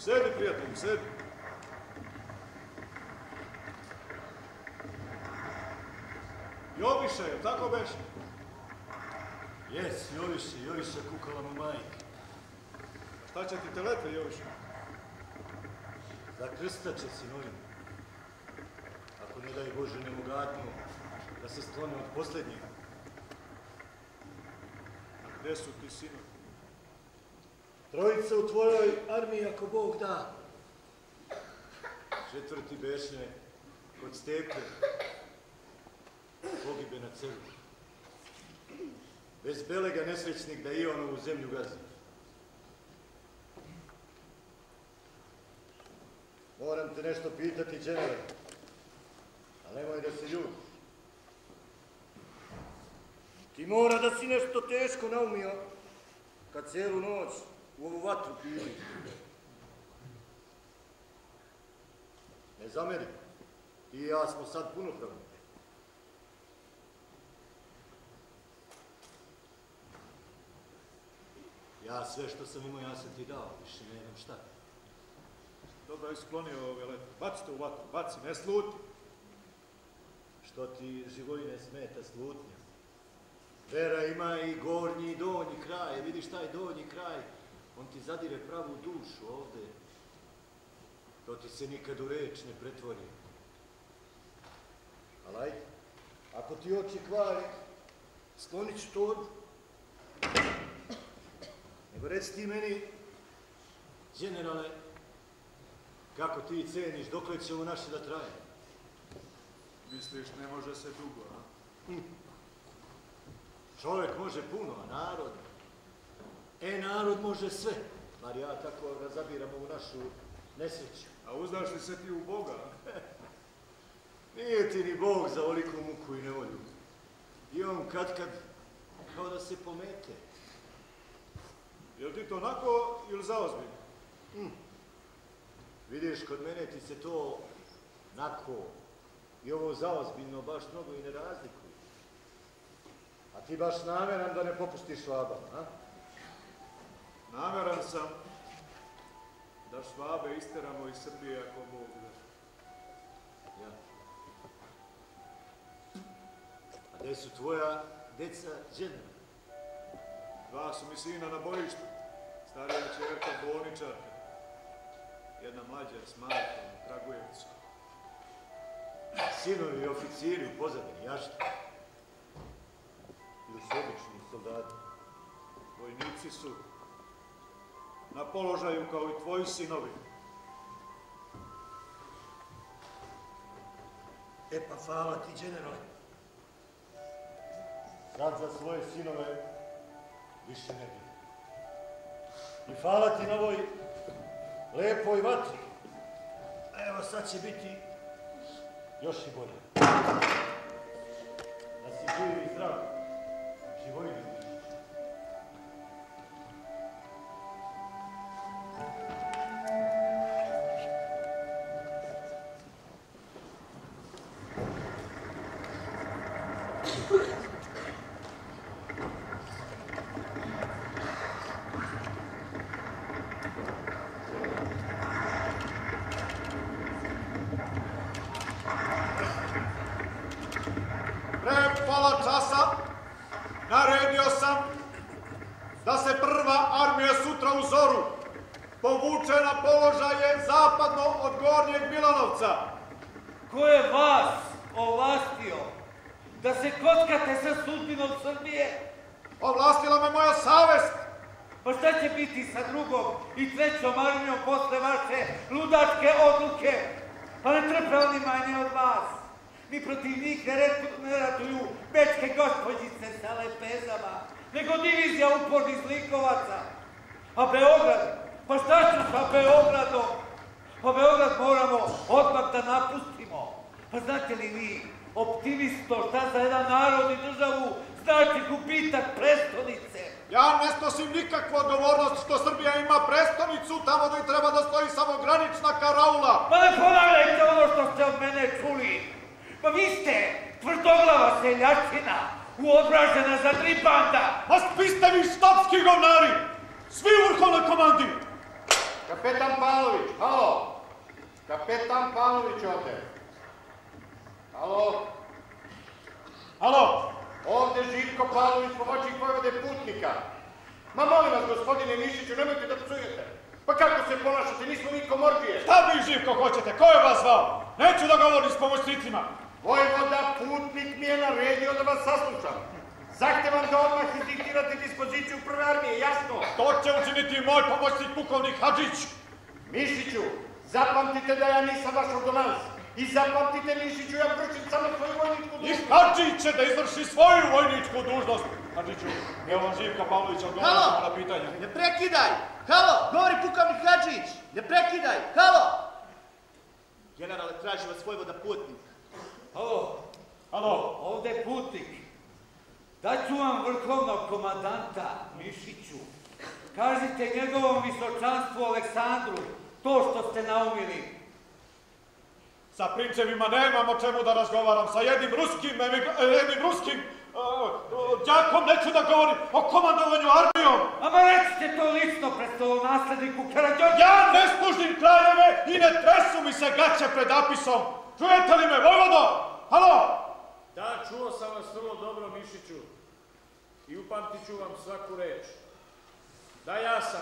Sedi, prijatelju, sedi. Joviša je, tako beše? Jes, Joviša kukala mu majke. Šta će ti telete, Joviša? Zakrstat će sinovim. Ako ne daj Bože ne mogadnu, da se sklone od posljednjeg. A gde su ti sinovi? Trojica u tvojoj armiji, ako Bog da. 4. beše kod Stepe. Pogibe na celu. Bez belega nesrećnik da i on ovu zemlju gazi. Moram te nešto pitati, dženere, ali nemoj da se ljutiš. Ti mora da si nešto teško naumio kad cijelu noć u ovu vatru pili. Ne zameri, ti i ja smo sad punopravni. Ja sve što sam imao, ja sam ti dao, više ne znam šta. Dobro, je sklonio ove leto. Baci to u vatru, baci, ne sluti. Što ti, Živojine, smeta slutnja? Vera ima i gornji i donji kraj. Vidiš taj donji kraj, on ti zadire pravu dušu ovde. To ti se nikad u reč ne pretvori. Ali ajde, ako ti oči kvari, sklonit ću torbu. Nego reci ti meni, generale, kako ti ceniš, dokle će ovo naše da traje? Misliš, ne može se dugo, a? Čovjek može puno, a narod? Narod može sve. Bar ja tako razabiram ovu našu nesreću. A uznaš li se ti u Boga? Nije ti ni Bog za ovoliku muku i nevolju. I on kad kao da se pomete. Jel ti to onako ili zaozbiljno? Vidiš, kod mene ti se to nako i ovo zaozbiljno baš mnogo i ne razlikuje. A ti baš nameran da ne popustiš Švabama, a? Nameran sam da Švabe isteramo iz Srbije ako Bog da. Ja. A gde su tvoja deca džedna? 2 su mi sina na bojištu. Starija čerka bolničarka. Jedna mlađa s majkom u Kragujevcu. Sinovi i oficiri u pozadini, jašta? Ili su obični soldati? Vojnici su na položaju kao i tvoji sinovi. Pa hvala ti, generale. Sad za svoje sinove više ne bi. I hvala ti na ovoj lepoj vatri. Evo sad će biti još i bolje. Da si živ i zdrav. Živojine. Pola časa naredio sam da se prva armija sutra u zoru povuče na položaje zapadno od Gornjeg Milanovca. Ko je vas ovlastio da se kockate sa sudbinom Srbije? Ovlastila me moja savest. Pa šta će biti sa 2. i 3. armijom posle vaše ludačke odluke? Pa ne trpe oni manje od vas. Ni protiv njih ne ratuju bečke gospođice sa lepezama, nego divizija upornih zlikovaca. A Beograd? Pa šta ću sa Beogradom? Pa Beograd moramo odmah da napustimo. Pa znate li vi, optimisto, šta za jedan narod i državu znači gubitak prestonice? Ja ne snosim nikakvu odgovornost što Srbija ima prestonicu tamo gde treba da stoji samo granična karaula. Pa ne ponavljajte ono što ste od mene čuli. Pa vi ste tvrdoglava seljačina, uobražena za 3 banda. A vi ste vi štabski govnari, svi u vrhovnoj komandi. Kapetan Pavlović, halo! Kapetan Pavlović ovde. Halo? Halo? Ovde Živko Pavlović, pomoćnik vojvode putnika. Ma molim vas, gospodine Mišiću, nemojte da psujete. Pa kako se ponašate, nismo mi komorđije. Šta vi, Živko, hoćete? Ko je vas zvao? Neću da govorim s pomoćnicima. Vojvoda putnik mi je naredio da vas saslušam. Zahtevam da odmah izdiktirate dispoziciju prve armije, jasno? To će učiniti moj pomoćnik pukovnik Hadžić. Mišiću, zapamtite da ja nisam vaš ordonans. I zapamtite, Mišiću, ja vršim samo svoju vojničku dužnost. I Hadžić će da izvrši svoju vojničku dužnost. Hadžiću, evo vam Živka Pavlovića, odgovorimo na pitanje. Ne prekidaj! Halo, govori pukovnik Hadžić! Ne prekidaj! Halo! Generale, traži vas vojvoda putnik. Halo? Halo? Ovde je putnik. Daću vam vrhovnog komandanta Mišiću. Kažite njegovom visočanstvu Aleksandru to što ste naumili. Sa prinčevima nemam o čemu da razgovaram. Sa jednim ruskim đakom neću da govorim o komandovanju armijom. Ama recite to lično prestolonasledniku Karađorđeviću. Ja ne služim kraljeve i ne tresu mi se gaće pred apisom. Čujete li me, vojvodo? Halo? Da, čuo sam vas vrlo dobro, Mišiću. I upamtit ću vam svaku reč. Da, ja sam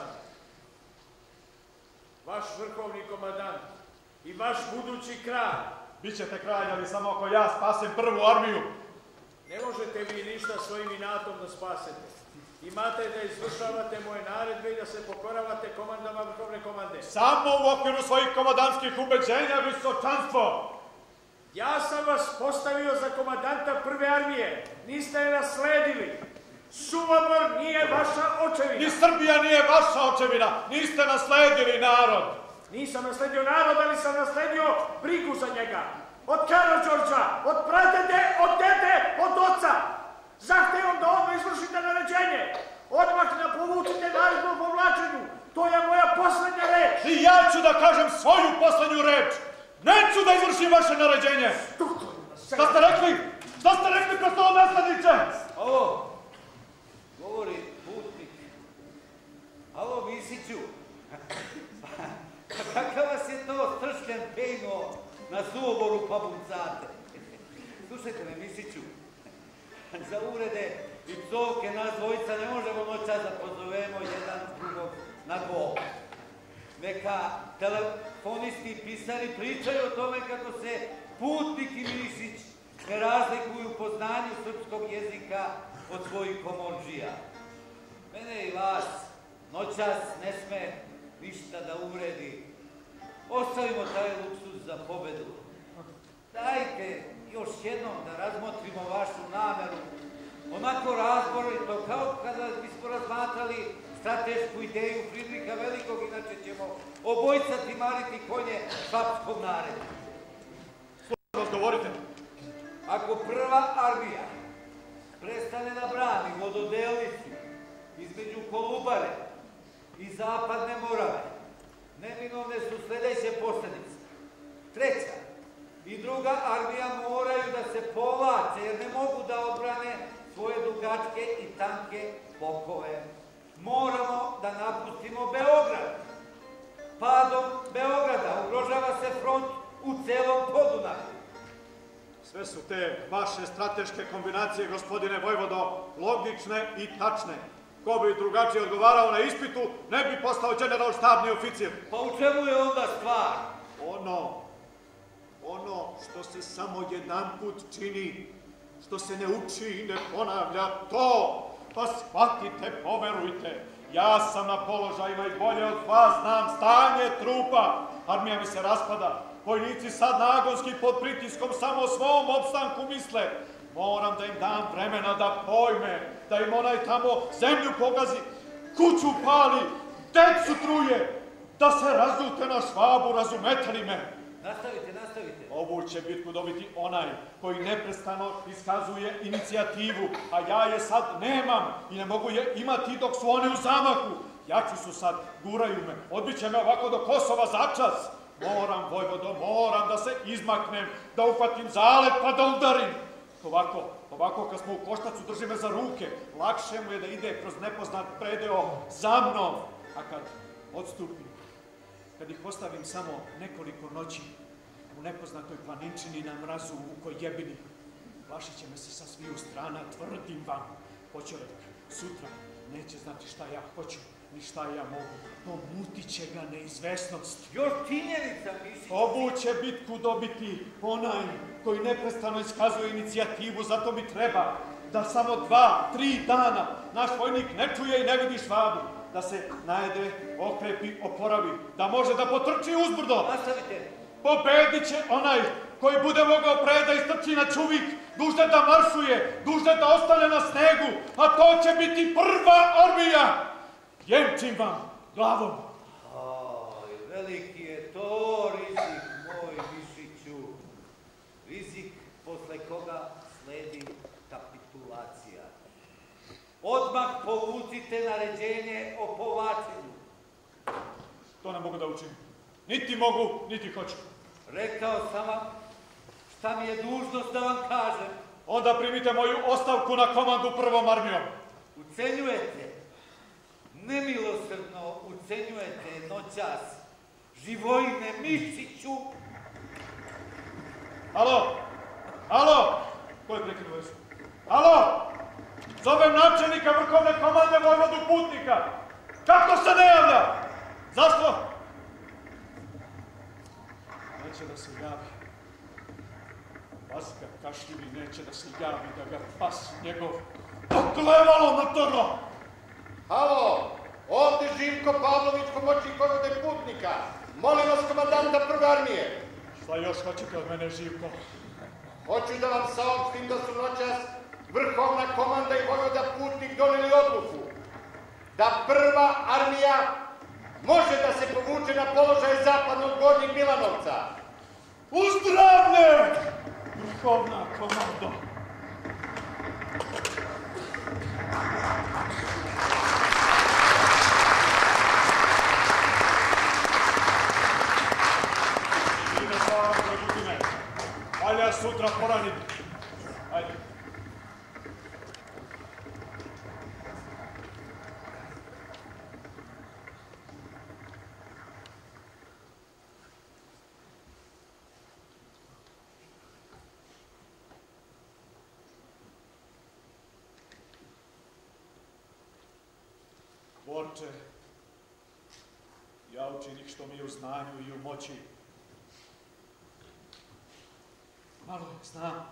vaš vrhovni komandant i vaš budući kralj. Bićete kralj, ali samo ako ja spasem prvu armiju. Ne možete vi ništa svojim inatom da spasete. Imate da izvršavate moje naredbe i da se pokoravate komandama vrhovne komande. Samo u okviru svojih komandantskih ubeđenja, visočanstvo. Ja sam vas postavio za komandanta prve armije. Niste je nasledili. Suvorov nije vaša očevina. Ni Srbija nije vaša očevina. Niste nasledili narod. Nisam nasledio narod, ali sam nasledio brigu za njega. Od Karađorđa, od pradede, od dede, od oca. Zahtevam da odmah izvršite naređenje. Odmah povučite naredbu o povlačenju. To je moja poslednja reč. I ja ću da kažem svoju poslednju reč. Neću da izvršim vaše naređenje. Šta ste rekli? Šta ste rekli, prestolonasledniče? Alo, govori putnik. Alo, Mišiću. Kakav vas je to stršljen pejno na suoboru pa buncate? Slušajte me, Mišiću. Za uvrede i psovke nas dvojica ne možemo noćas da pozovemo jedan drugog na govor. Neka telefonisti i pisari pričaju o tome kako se putnik i Mišić ne razlikuju po znanju srpskog jezika od svojih komorđija. Mene i vas noćas ne sme ništa da uvredi. Ostavimo taj luksuz za pobedu. Dajte još jednom da razmotrimo vašu nameru. Onako razborito, kao kada bismo razmatrali stratešku ideju Fridriha Velikog, inače ćemo obojica timariti konje švapskom naredu. Razgovorite. Ako prva armija prestane da brani vododelnicu između Kolubare i Zapadne Morave, neminovne su sledeće posljedice. Treća i druga armija moraju da se povlače jer ne mogu da odbrane svoje dugačke i tanke bokove. Moramo da napustimo Beograd. Padom Beograda ugrožava se front u celom Podunavlju. Sve su te vaše strateške kombinacije, gospodine vojvodo, logične i tačne. Ko bi drugačije odgovarao na ispitu, ne bi postao generalštabni oficir. Pa u čemu je onda stvar? Ono što se samo jedanput čini, što se ne uči i ne ponavlja, to, pa shvatite, poverujte. Ja sam na položajima i bolje od vas znam stanje trupa. Armija mi se raspada. Vojnici sad nagonski pod pritiskom samo o svom opstanku misle. Moram da im dam vremena da pojme, da im onaj tamo zemlju pogazi, kuću pali, decu truje, da se razljute na Švabu, razumete li me? Nastavite. Ovu će bitku dobiti onaj koji neprestano iskazuje inicijativu, a ja je sad nemam i ne mogu je imati dok su one u zamahu. Jači su sad, guraju me, odbit će me ovako do Kosova začas. Moram, vojvodo, moram da se izmaknem, da uhvatim zalet pa da udarim. Ovako kad smo u koštacu drži me za ruke, lakše mu je da ide kroz nepoznat predeo za mnom. A kad odstupim, kad ih ostavim samo nekoliko noći u nepoznatoj planinčini na mrazu u Kojebini. Plašit će me se sa sviju strana, tvrdim vam. Počovek sutra neće znati šta ja hoću, ni šta ja mogu. Pomutit će ga neizvesnost. Još činjenica, Mišiću. Ovu će bitku dobiti onaj koji neprestano iskazuje inicijativu, zato mi treba da samo 2-3 dana naš vojnik ne čuje i ne vidi Švabu, da se najede, okrepi, oporavi, da može da potrči uzbrdo. Nastavite. Pobedit će onaj koji bude mogao pre da istrči na čuvik, duže da maršuje, duže da ostane na snegu, a to će biti prva armija. Jemčim vam glavom. Aj, veliki je to rizik, moj Mišiću. Rizik posle koga sledi kapitulacija. Odmah povucite naređenje o povlačenju. To ne mogu da učinim. Niti mogu, niti hoću. Rekao sam vam šta mi je dužnost da vam kažem. Onda primite moju ostavku na komandu prvom armijom. Ucenjujete, nemilosrdno ucenjujete noćas Živojine Mišiću. Alo? Alo? Ko je prekinuo vezu? Alo? Zovem načelnika vrhovne komande vojvodu Putnika. Kako se ne javlja? Zašto? Neće da se javi. Pas ga kašljivi neće da se javi, da ga pas njegov oklevalo motorno. Halo, ovdje Živko Pavlović, pomoćnik vojvode Putnika. Molim vas, komandanta prve armije. Šta još hoćete od mene, Živko? Hoću da vam saopštim da su noćas vrhovna komanda i vojvoda Putnik doneli odluku da prva armija može da se povuče na položaj zapadnog Gornjeg Milanovca. Uzdravlje! Vrhovna komando! Ide pa, prebudime. Valja sutra poraniti. Ajde. Borče, ja učinih što mi je u znanju i u moći. Malo znam.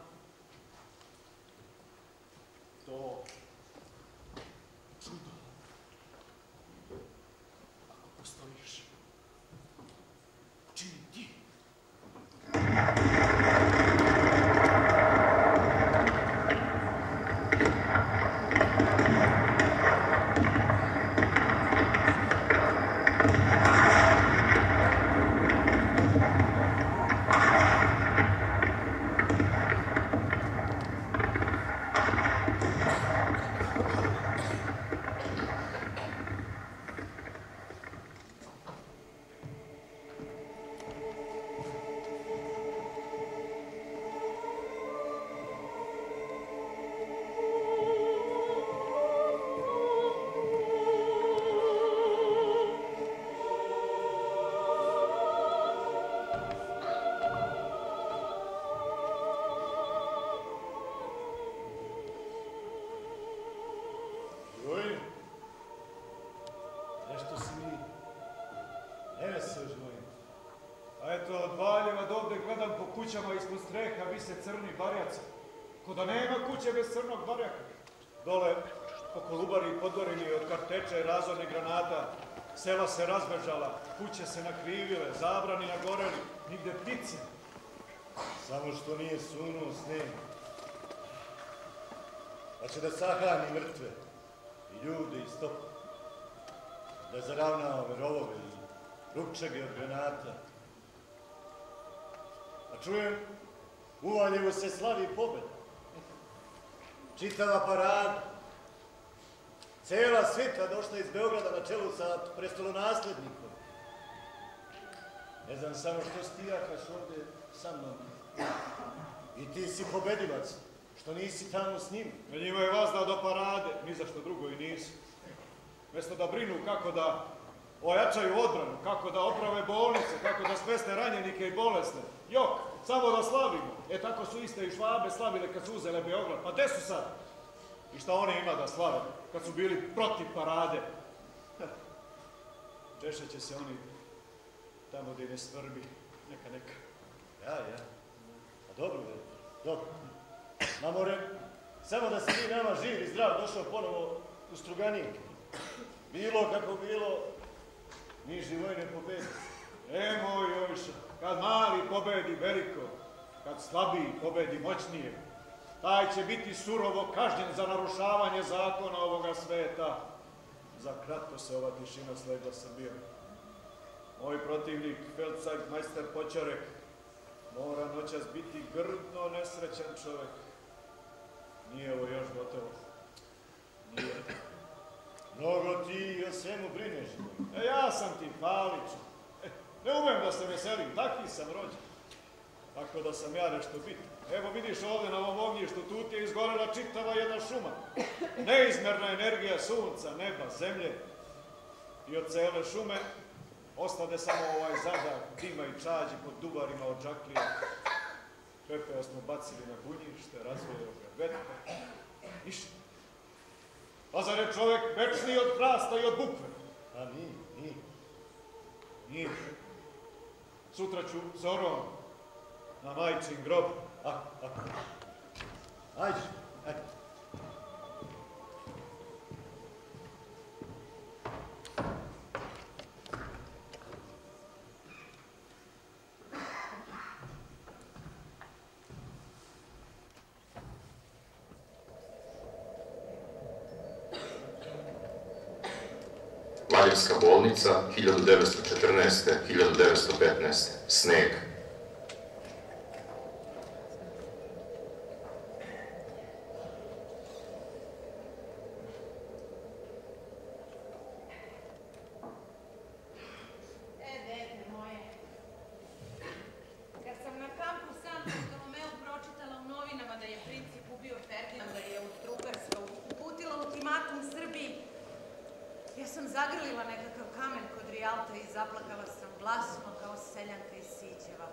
To čudo. Ako postojiš, čini ti. Kućama ispod streha vise crni barjaci. Ko da nema kuće bez crnog barjaka. Dole po Kolubari i Podgorili od karteče i razornih granata. Sela se razbežala, kuće se nakrivile, zabrani nagoreli, nigde ptice. Samo što nije sunuo sneg. Pa će da sahrani mrtve i ljude i stopu. Da zaravna ove rovove i rupčege od granata. A čujem, u Valjevu se slavi pobjeda. Čitava parada. Cela svita došla iz Beograda na čelu sa prestolonaslednikom. Ne znam samo što stijakaš ovdje sa mnom. I ti si pobedilac, što nisi tamo s njim. Njima je vas dao do parade, ni za što drugo i nisu. Mjesto da brinu kako da ojačaju odbranu, kako da oprave bolnice, kako da smeste ranjenike i bolesne. Jok, samo da slavimo. Tako su iste i Švabe slavile kad su uzele Beograd. Pa gde su sad? I šta oni ima da slave kad su bili protiv parade? Češeće se oni tamo gdje ne svrbi. Neka. Ja. A dobro. Mamore, samo da si ti nama živ i zdrav došao ponovo u Struganik. Bilo kako bilo, mi Živojne pobedi. Moj Joviša, kad mali pobedi veliko, kad slabiji pobedi moćnije, taj će biti surovo kažnjen za narušavanje zakona ovoga sveta. Za kratko se ova tišina slegla Srbijom. Moj protivnik, Feldzeitmeister Poćorek, mora noćas biti grdno nesrećan čovek. Nije ovo još gotovo. Nije. Mnogo ti o svemu brineš. Ja sam ti paličan. Ne umem da se veselim, taki sam rođen. Tako da sam ja nešto bitan. Evo vidiš ovde na ovom ognjištu, tu ti je izgorela čitava jedna šuma. Neizmerna energija sunca, neba, zemlje. I od cele šume ostade samo ovaj zadak dima i čađi pod duvarima od džaklija. Pepeo smo bacili na gunjište, razvojeo ga vetar. Ništa. Pa zar je čovek večniji od hrasta i od bukve? A nije. Sutra ću zorom na majčin grob. Ajde. Valjevska bolnica, 1914-1915. Sneg. Dete moje, kad sam na kampu San Bartolomeu pročitala u novinama da je princip ubio Ferdinanda i Austrougarska uputila ultimatum Srbiji, ja sam zagrlila nekakav kamen kod Rijalta i zaplakala sam glasno kao seljanka iz Sićeva.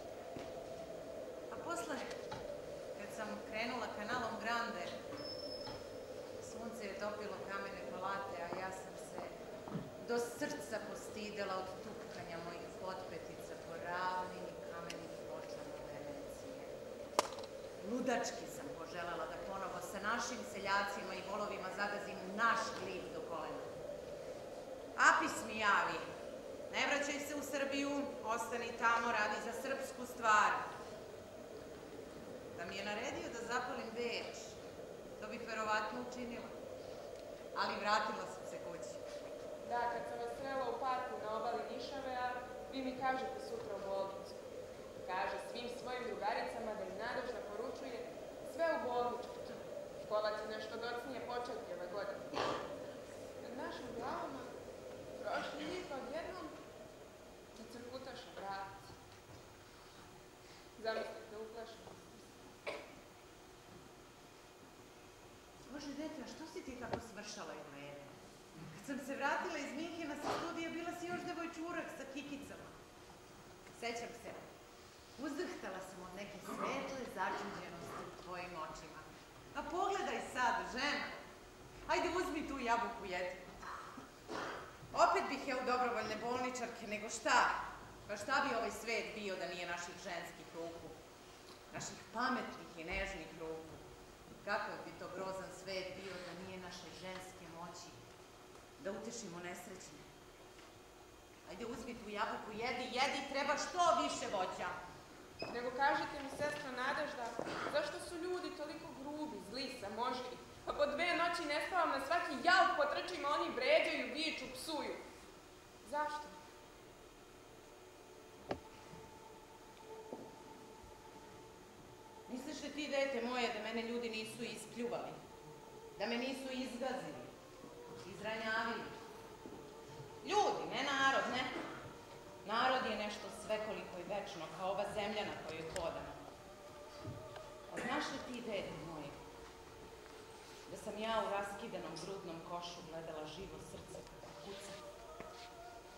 A posle, kad sam krenula kanalom Grande, sunce je topilo kamene palate, a ja sam se do srca postidela od tupkanja mojih potpetica po ravnim i kamenim pločama Venecije. Ludački sam poželela da ponovo sa našim seljacima i volovima zagazim naš glib do kolena. Apis mi javi, ne vraćaj se u Srbiju, ostani tamo, radi za srpsku stvar. Da mi je naredio da zapalim Beč, to bih verovatno učinila. Ali vratila sam se kući. Da, kad sam vas srela u parku na obali Nišavea, vi mi kažete sutra u bolnicu. Kaže svim svojim drugaricama da im Nadežda poručuje sve u bolnicu. Škola će nešto docnije početi ove godine. Nad našim glavama prošli njih odjednom da crkutaša vrati. Zamislite, uplašeno. Bože, dete, a što si ti tako svršala i gleda? Kad sam se vratila iz Minhena sa studija, bila si još devojčurak sa kikicama. Sećam se, uzdrhtala sam od neke svetle začuđenosti u tvojim očima. A pogledaj sad, žena. Ajde, uzmi tu jabuku, jedi. Opet bih ja u dobrovoljne bolničarke, nego šta? Pa šta bi ovaj svet bio da nije naših ženskih ruku? Naših pametnih i nežnih ruku? Kakav bi to grozan svet bio da nije naše ženske moći? Da utešimo nesrećne. Ajde, uzmi tu jabuku, jedi, treba što više voća. Nego kažite mi, sestra Nadežda, zašto su ljudi toliko grubi, zli, samožni? Pa po 2 noći ne spavam, na svaki jauk potrčim, a oni vređaju, viču, psuju. Zašto? Misliš li ti, dete moje, da mene ljudi nisu ispljuvali? Da me nisu izgazili? Izranjavili? Ljudi, ne narod, ne. Narod je nešto svekoliko i večno, kao ova zemlja na kojoj hodamo. A znaš li ti, dete moje, da sam ja u raskidanom grudnom košu gledala živo srce kako kuca?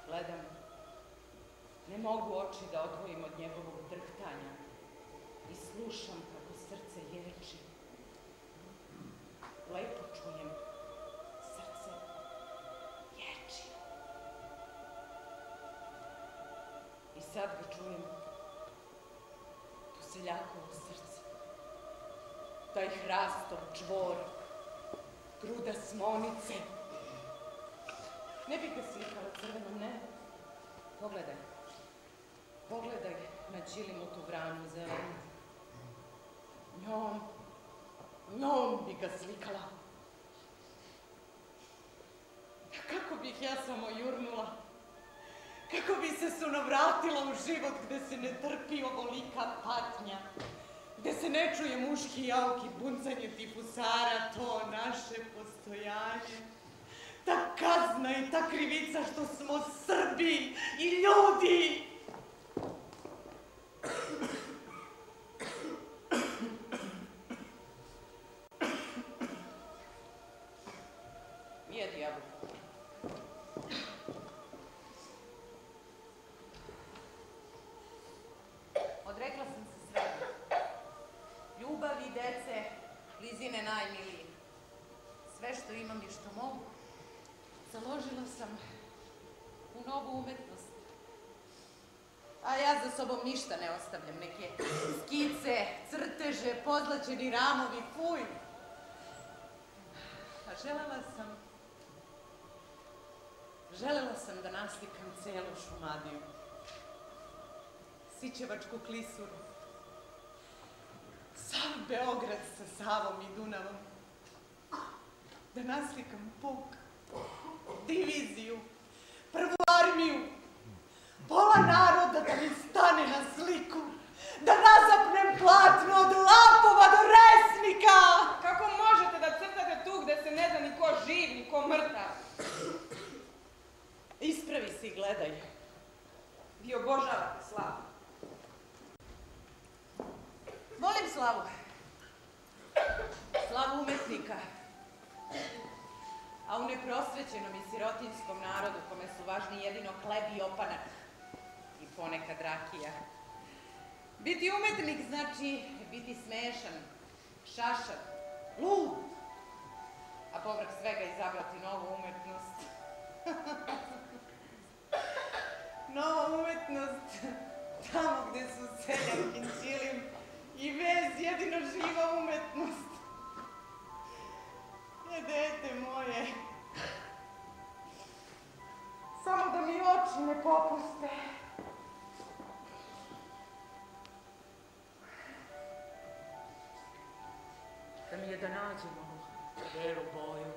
Gledam. Ne mogu oči da odvojim od njegovog drhtanja i slušam kako srce ječi. Lepo čujem. Srce ječi. I sad ga čujem. To seljakovo srce. Taj hrastov čvor. Gruda smonice. Ne bih ga slikala crvenom, ne. Pogledaj. Pogledaj na ćilimutu vranu zelenu. Njom bi ga slikala. Kako bih ja samo jurnula. Kako bi se sunovratila u život gde se ne trpi ovolika patnja. Gde se ne čuje muški jauk i buncanje tifusara, to naše postojanje. Ta kazna i ta krivica što smo Srbi i ljudi. Jedi jabuku. Odrekla sam se svega. Ljubavi, dece, blizine najmilije. Sve što imam i što mogu. Založila sam u novu umetnost. A ja za sobom ništa ne ostavljam. Neke skice, crteže, pozlaćeni ramovi, fuj. A želela sam da naslikam celu Šumadiju. Sićevačku klisuru. Sav Beograd sa Savom i Dunavom. Da naslikam puk, diviziju, prvu armiju, pola naroda da mi stane na sliku, da nazapnem platno od Lapova do Resnika. Kako možete da crtate tu gde se ne zna ni ko živ, ni ko mrtav? Ispravi se i gledaj. Vi obožavate Slavu. Volim Slavu. Slavu umetnika. A u neprosvećenom i sirotinskom narodu kome su važni jedino hleb i opanak i ponekad rakija. Biti umetnik znači biti smešan, šašan, lud, a povrh svega izabrati novu umetnost. Nova umetnost, tamo gde su seljak, ćilim i vez jedino živa umetnost. Dete moje, samo da mi oči ne popuste. Da mi je da nađem onu belu boju,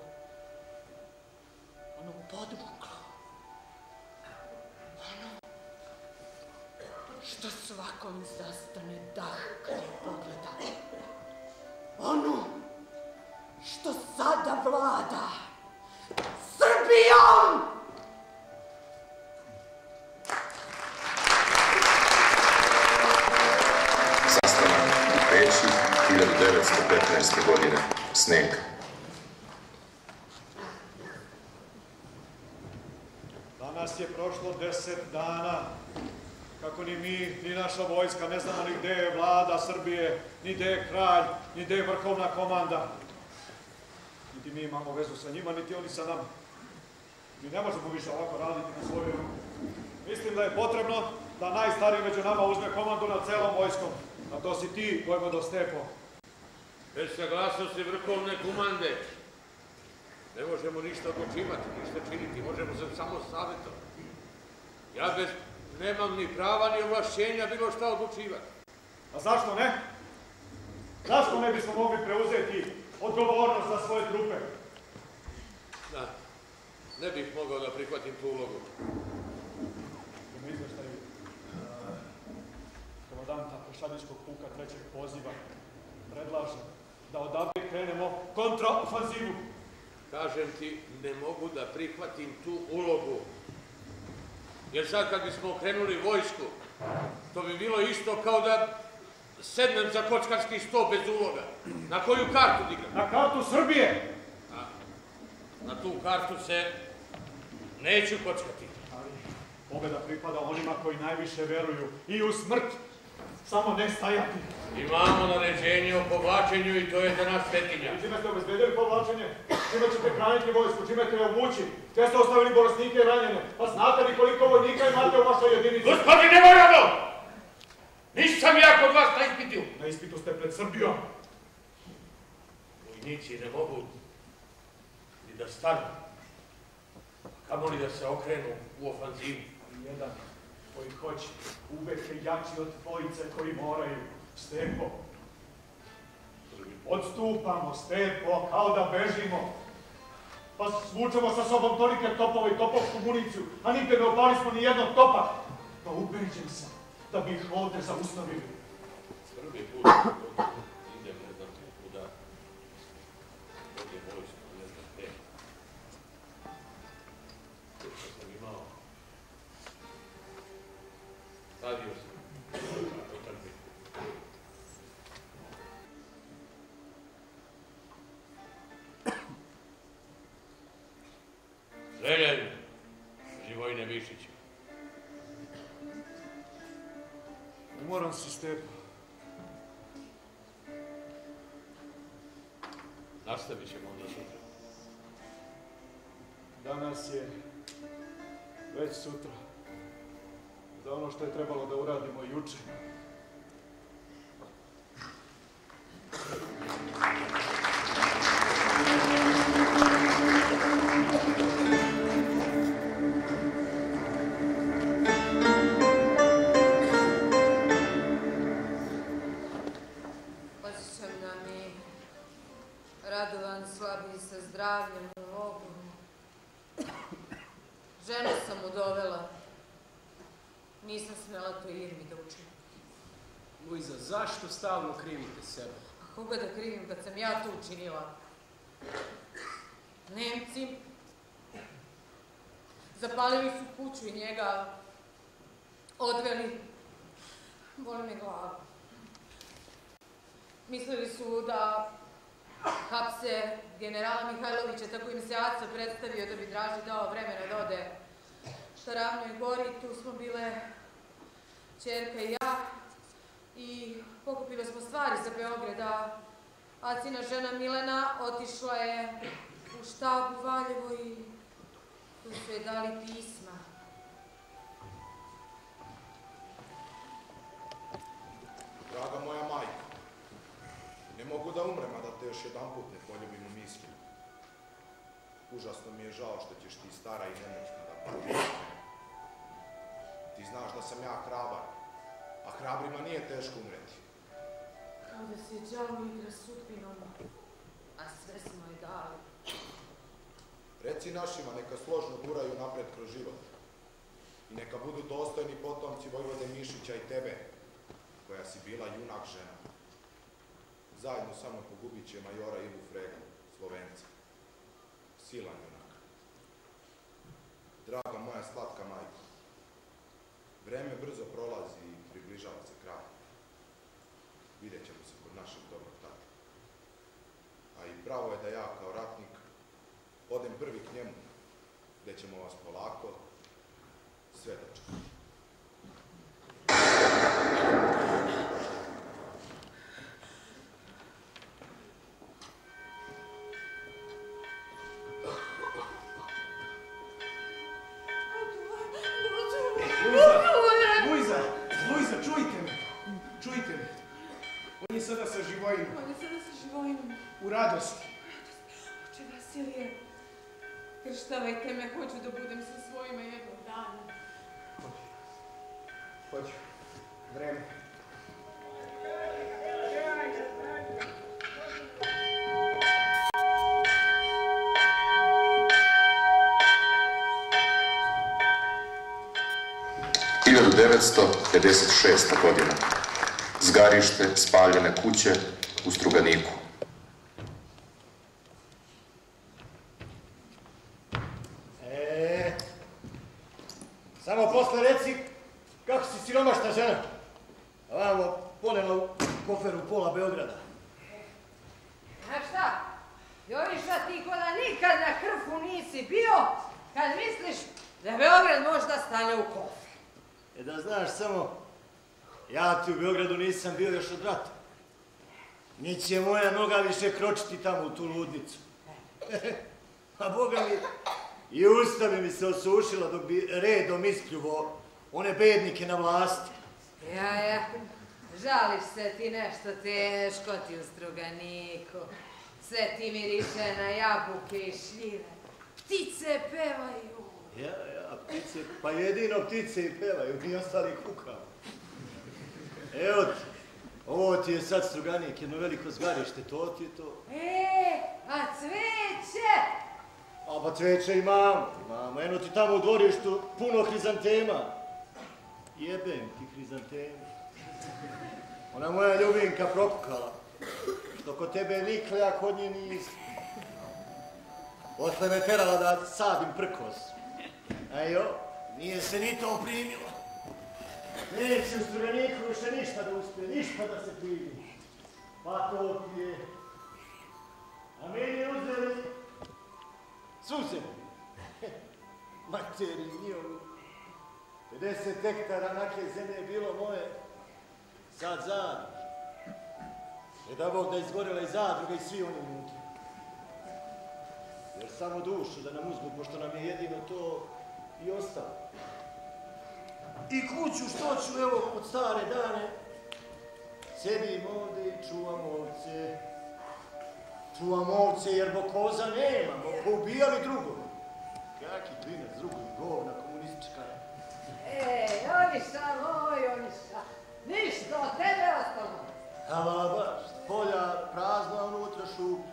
onu podmuklu, ono što svakom zastane dah kad je pogleda, ono što sada vlada Srbijom! Sastanak u Peći 1915. godine. Sneg. Danas je prošlo 10 dana kako ni mi, ni naša vojska ne znamo ni gde je vlada Srbije, ni gde je kralj, ni gde je vrhovna komanda. Niti mi imamo vezu sa njima, niti oni sa nama. Mi ne možemo više ovako raditi na svoju ruku. Mislim da je potrebno da najstariji među nama uzme komandu nad celom vojskom. A to si ti, vojvodo Stepo. Bez saglasnosti vrhovne komande ne možemo ništa odlučivati, ništa činiti, možemo se samo savjetovati. Ja nemam ni prava, ni ovlašćenja bilo šta odlučivati. A zašto ne? Zašto ne bismo mogli preuzeti odgovornost za svoje trupe? Da, ne bih mogao da prihvatim tu ulogu. U izveštaju komandanta Pešadijskog puka 3. poziva predlažem da odavde krenemo kontraofanzivu. Kažem ti, ne mogu da prihvatim tu ulogu. Jer sad kad bismo okrenuli vojsku, to bi bilo isto kao da sednem za kockarski sto bez uloga. Na koju kartu igram? Na kartu Srbije! Na tu kartu se neću kockati. Pobjeda pripada onima koji najviše veruju i u smrt. Samo ne stajati. Imamo naređenje o povlačenju i to je za nas svetinja. I čime ste obezbedili povlačenje? Čime ćete hraniti vojsku? Čime ćete obući? Gdje ste ostavili bolesnike i ranjene? Pa znate li koliko vojnika imate u vašoj jedinici? Gospodine Vojvodo! Nisam ja kod vas na ispitu. Na ispitu ste pred Srbijom. Vojnici ne mogu ni da stanu. Kamoli da se okrenu u ofanzivu. Jedan koji hoće uvek je jači od dvojice koji moraju. Stepo. Odstupamo, Stepo, kao da bežimo. Pa svučemo sa sobom tolike topove i topovsku municiju, a nigde ne opali smo ni jednog topa. Pa ubeđen sam da bi ih ovde zaustavili. Prvi put idem, ne znam kuda. Ovdje je vojsko, ne znam gde. To što sam imao. Stavio sam. Željen, Živojine Višiću. Umoran si, Stepo. Nastavit ćemo onda sutra. Danas je već sutra. Za ono što je trebalo da uradimo juče. Osjećam da mi Radovan slabi sa zdravljem u logoru. Ženu sam mu dovela. Nisam smjela to Irmi da učinim. Luiza, zašto stalno krivite sebe? A koga da krivim kad sam ja to učinila? Nemci zapalili su kuću i njega odveli. Boli me glava. Mislili su da hapse generala Mihajlovića, tako im se Aca predstavio da bi Draži dao vremena da ode ka Ravnoj gori. Tu smo bile ćerka i ja i pokupile smo stvari za Beograd, a Acina žena Milena otišla je u štab u Valjevo i tu su je dali pisma. Draga moja majko, ne mogu da umrem, a da te još jedan put ne poljubim u misli. Užasno mi je žao što ćeš ti stara i nemoćna da patiš. Ti znaš da sam ja hrabar, a hrabrima nije teško umreti. Kao da se đavo igra sudbinom, a sve smo je dali. Reci našima, neka složno guraju napred kroz život. I neka budu dostojni potomci Vojvode Mišića i tebe, koja si bila junak žena. Zajedno samo pogubit će majora Ivu Fregu, Slovenca. Silan junak. Draga moja slatka majko, vreme brzo prolazi i približava se kraj. Vidjet ćemo se kod našeg dobrog tata. A i pravo je da ja kao ratnik odem prvi k njemu, gde ćemo vas polako sve dočekati. Luiza, čujte me. Čujte me. On je sada sa Živojinom. On je sada sa Živojinom. U radosti. Oče Vasilije, krštavajte me, hoću da budem sa svojima jednog dana. Hoću. Vreme. – 1956. godina. Zgarište, spaljene kuće u Struganiku. Samo posle reci kako si siromašna žena. Vamo ponela u koferu pola Beograda. Znaš šta? Joriša, ti ko da nikad na Krfu nisi bio, kad misliš da Beograd možda stane u kofe. Da znaš samo, ja ti u Beogradu nisam bio još od rata. Ni će moja noga više kročiti tamo u tu ludnicu. A Boga mi, i usta bi mi se osušila dok bi redom ispljuvo one bednike na vlasti. Ja, žališ se ti nešto teško ti u Struganiku. Sve ti miriše na jabuke i šljive. Ptice pevaju. Ja, ptice, pa jedino ptice i pevaju, mi ostali kukamo. Evo ti, ovo ti je sad Struganik, jedno veliko zgarište, to ti je to. A cveće? A pa cveće imamo, eno ti tamo u dvorištu puno hrizantema. Jebem ti hrizantema. Ona moja ljubinka prokukala, što kod tebe nikle, a kod nje nisi. Posle me terala da sadim prkos. A jo, nije se ni to primilo. Neće u Struganiku više ništa da uspije, ništa da se primi. Pa to ti je. A meni uzeli sused. Materi njihovu. 50 hektara nake zemlje je bilo moje. Sad zadruge. Da Bog da izgorela i zadruga i svi oni unutra. Jer samo dušu da nam uzmu, pošto nam je jedino to i ostalo. I kuću što ću, evo, od stare dane, sedim ovdje i čuvam ovce. Čuvam ovce jer bokoza nemamo, poubijali drugog. Kaki klinac, drugog govna komunistička. Joviša, moj Joviša, ništa od tebe ostalo. Ama baš, polja prazna, unutra šuplja.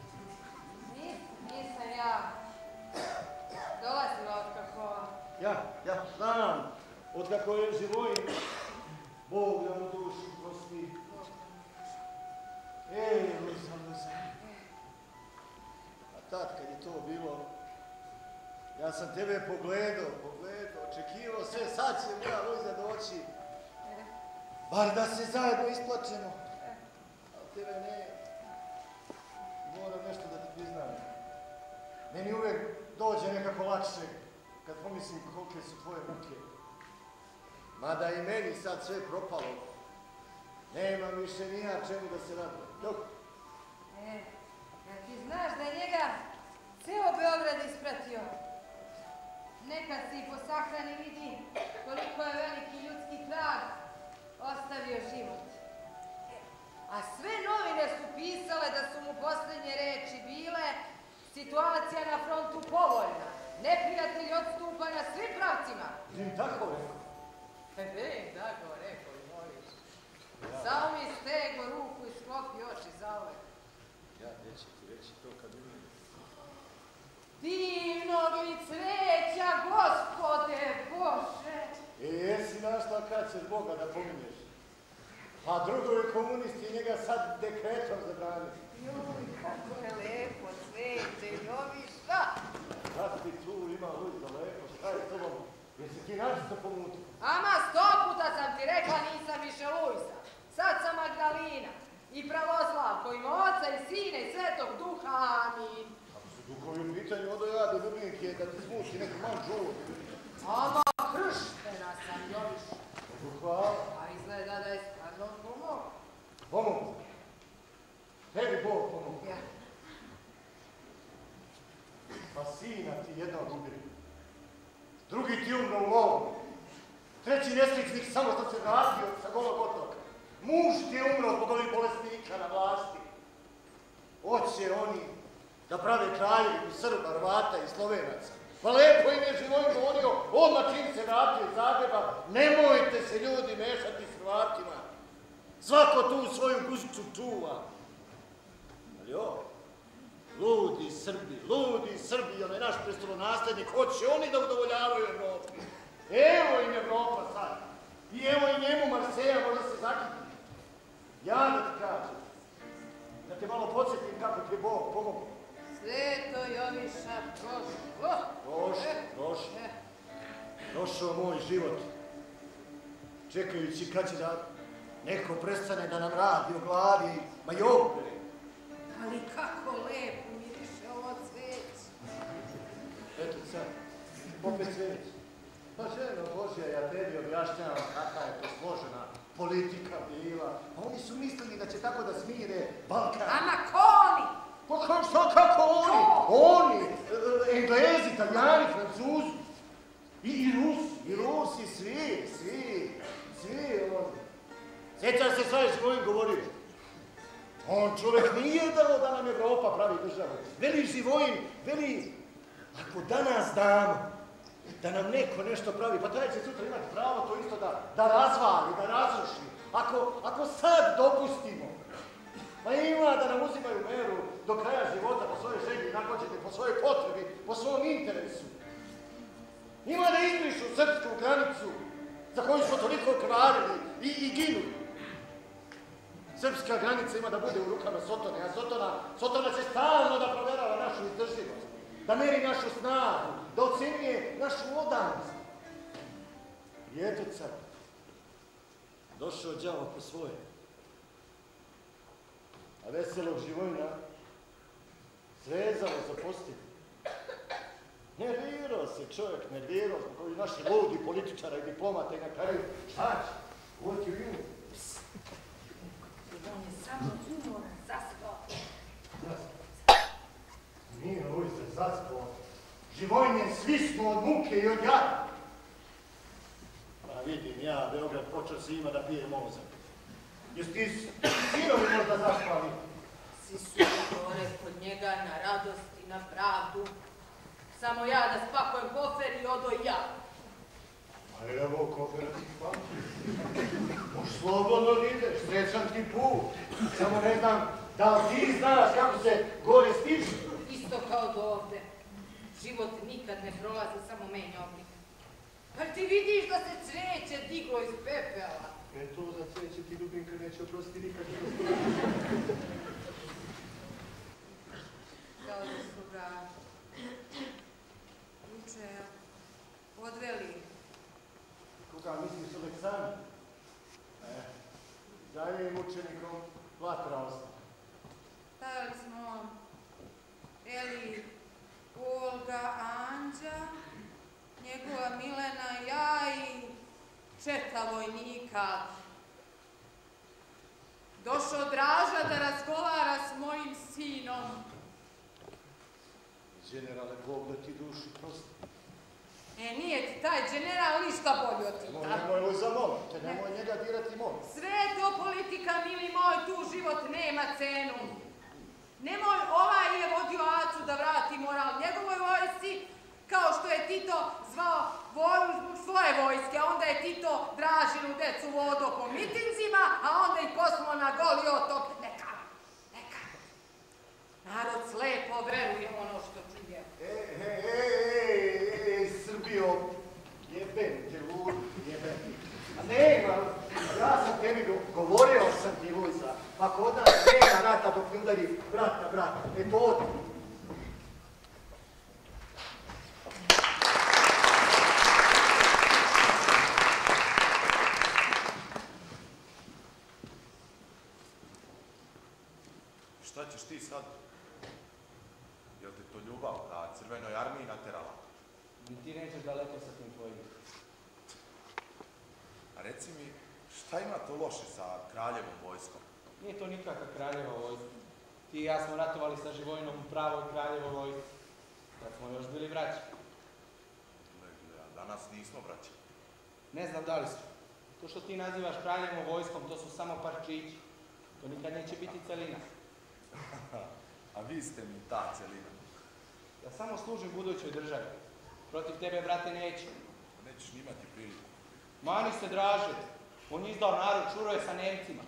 Nisam ja dolazila od kako... Ja, znam, od kako je Živojin, Bog da mu dušu prosti. Luza. A tad kad je to bilo, ja sam tebe pogledao, očekivao sve, sad će ja, Luza, doći. Bar da se zajedno isplačemo. A tebe ne. Moram nešto da ti priznam. Meni uvek dođe nekako lakše kad pomislim kolike su tvoje muke. Mada i meni sad sve propalo. Nemam više nija čemu da se radujem. Dok? Ti znaš da je njega ceo Beograd ispratio. Nekad si po sahrani vidi koliko je veliki ljudski trag ostavio život. A sve novine su pisale da su mu posljednje reči bile situacija na frontu povoljna. Neprijatelj odstupa na svim pravcima. Im tako rekao? Tako rekao, Mović. Samo mi stego ruku i sklopi oči za ove. Ja neću ti reći to kad umim. Divnog li cveća, Gospode Bože! Jesi našla kad ćeš Boga da pominješ? A drugovi komunisti njega sad dekretom zabranili. Joj, kako je lepo cveće, Joviša! Sad ti tu ima Luisa lepo, šta je s tobom? Jesi ti načisto pomutio? Ama 100 puta sam ti rekla nisam više Luisa. Sad sam Magdalina i Pravoslavko, ima oca i sine i svetog duha, amin. Ako su duhovi u pitanju, odo ja do ljubinke da ti smuti neku manđu. Ama krštena sam, Joviša. Hvala. A izgleda da je stvarno pomogao. Pomogao. Tebi Bog pomogao. Ja. Pa sina ti jednog ubili. Drugi ti umro u lovu. Treći nesličnik samo što se vratio sa Golog otoka. Muž ti je umro zbog ovih bolesnika na vlasti. Hoće oni da prave kraljevinu Srba, Hrvata i Slovenaca. Pa lepo im je Živojin govorio, odmah čim se vratio iz Zagreba, nemojte se ljudi mešati s Hrvatima. Svako tu svoju guzicu čuva. Ali ovo, ludi Srbi, onaj naš prestolonaslednik, hoće oni da udovoljavaju Evropi. Evo im Evropa sad. I evo i njemu Marseja možda se zakiti. Ja da ti kažem, da te malo podsjetim kako ti je Bog pomogao. Sveto Joviša, Došao moj život, čekajući kad će da neko prestane da nam radi o glavi, ma i opere. Ali kako lepo miriše ovo cveće. Eto sad, Opet sveć. Pa ženo Božja, ja tebi objašnjavam kakva je to složena politika bila. A oni su mislili da će tako da smire Balkan. Ama ko oni? Pa kako oni? Oni, Englezi, Italijani, Francuzi. I Rusi, svi oni. Sjećaš se šta je Živojin govorio? On čovjek nije dao da nam Evropa pravi državu. Veli Živojin, ako danas damo da nam neko nešto pravi, pa taj će sutra imati pravo to isto da razvali, da razruši. Ako sad dopustimo, pa ima da nam uzimaju meru do kraja života po svojoj želji, nahođeni, po svojoj potrebi, po svom interesu. Ima da izbrišu srpsku granicu za koju smo toliko krvarili i ginuli. Srpska granica ima da bude u rukama Sotone, a Sotona će stalno da provjerava našu izdržljivost, da meri našu snagu, da ocenjuje našu odanost. I eto sad, došao đavo po svoje, a veselog Živojina svezalo za postelju. Nervirao se čovjek, zbog ovih naših ludi političara i diplomata i na kraju, šta će? What you do? On je samo umoran, zaspao. Nije Luisa zaspao. Živojin je svisnuo od muke i od jada. Pa vidim ja, Beograd počeo se ima da pije mozak. Jesi ti sinovi možda zaspali? Svi su gore kod njega na radost i na pravdu. Samo ja da spakujem kofer i odo i ja. A evo, kofer ti spakujem. Moš slobodno ideš, srećan ti put. Samo ne znam, da li ti znaš kako se gore stiže? Isto kao do ovde. Život nikad ne prolazi, samo menja oblik. Pa ti vidiš da se cveće diglo iz pepela. To za cveće ti Ljubinka neće oprostiti nikad. Kao da su ga juče odveli. Koga misliš Aleksandar? Daljim učenikom Vatra ostane. Stajali smo Eli, Olga, Anđa, njegova Milena, ja i 4 vojnika. Došao Draža da razgovara s mojim sinom. Generale, Bog da ti duši prosti. Nije ti taj general ništa bolji od Tita. Nemoj Luisa, molim te, nemoj njega dirati, molim. Sve je to politika, mili moj, tu život nema cenu. Nemoj, ovaj je vodio Acu da vrati moral njegovoj vojsci, kao što je Tito zvao svoje vojske, a onda je Tito Dražinu decu vodo po mitinzima, a onda ih poslao na Goli otok. Neka. Narod slepo veruje ono što čuje. Srbijo, jebem te lud, jebem. A nema, ja sam tebi govorio sam ti, Luisa, pa kod nas nema rata dok ne udari brat na brata. To ti. Šta ćeš ti sad? Jel te to ljubav ka Crvenoj armiji naterala? Ni ti nećeš daleko sa tim tvojim. A reci mi, šta ima to loše sa kraljevom vojskom? Nije to nikakva kraljeva vojska. Ti i ja smo ratovali sa Živojinom u pravoj kraljevoj vojsci. Kad smo još bili braći. A danas nismo braći. Ne znam da li su. To što ti nazivaš kraljevom vojskom, to su samo parčići. To nikad neće biti celina. A vi ste mi ta celina. Ja samo služim budućoj državi. Protiv tebe, brate, neću. Nećeš ni imati priliku. Mani se Draže. On je izdao narod, šuro je sa Nemcima.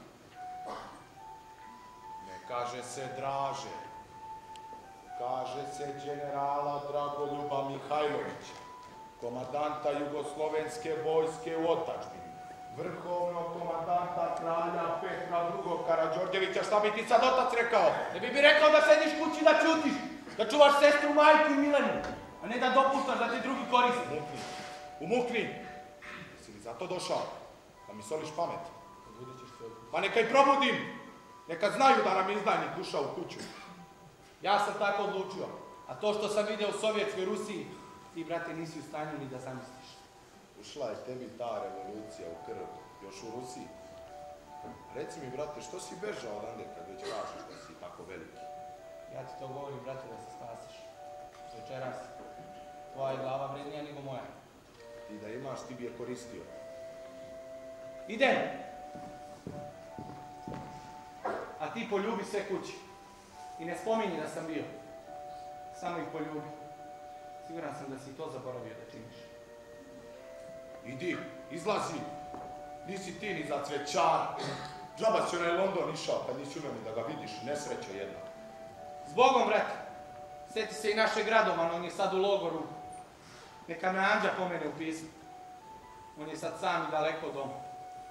Ne kaže se Draže. Kaže se generala Dragoljuba Mihajlovića, komandanta Jugoslovenske vojske u otadžbini, vrhovnog komandanta kralja Petra II. Karađorđevića. Šta bi ti sad otac rekao? Ne bi rekao da sediš kući da ćutiš, da čuvaš sestru, majku i Milenu, a ne da dopuštaš da ti drugi koriste. Umukni. Jesi li zato došao? Da mi soliš pamet? Pa neka i probudim. Neka znaju da nam je izdajnik ušao u kuću. Ja sam tako odlučio, a to što sam vidio u Sovjetskoj Rusiji, ti, brate, nisi u stanju ni da zamisliš. Ušla je tebi ta revolucija u krv, još u Rusiji. Reci mi, brate, što si bežao odande kad već kažeš da si tako veliki? Ja ti to govorim, brate, da se spasiš. Večeras, tvoja je glava vrednija nego moja. Ti da imaš, ti bi je koristio. Idem! A ti poljubi sve kući. I ne spominji da sam bio. Samo ih poljubi. Siguran sam da si to zaboravio da činiš. Idi, izlazi. Nisi ti ni za cvećar. Džaba si onaj London išao kad nisi umeo ni da ga vidiš. Nesreća jedna. Zbogom, brate. Sjeti se i našeg Radovana, on je sad u logoru. Neka me Anđa pomene u pismu. On je sad sam i daleko od doma.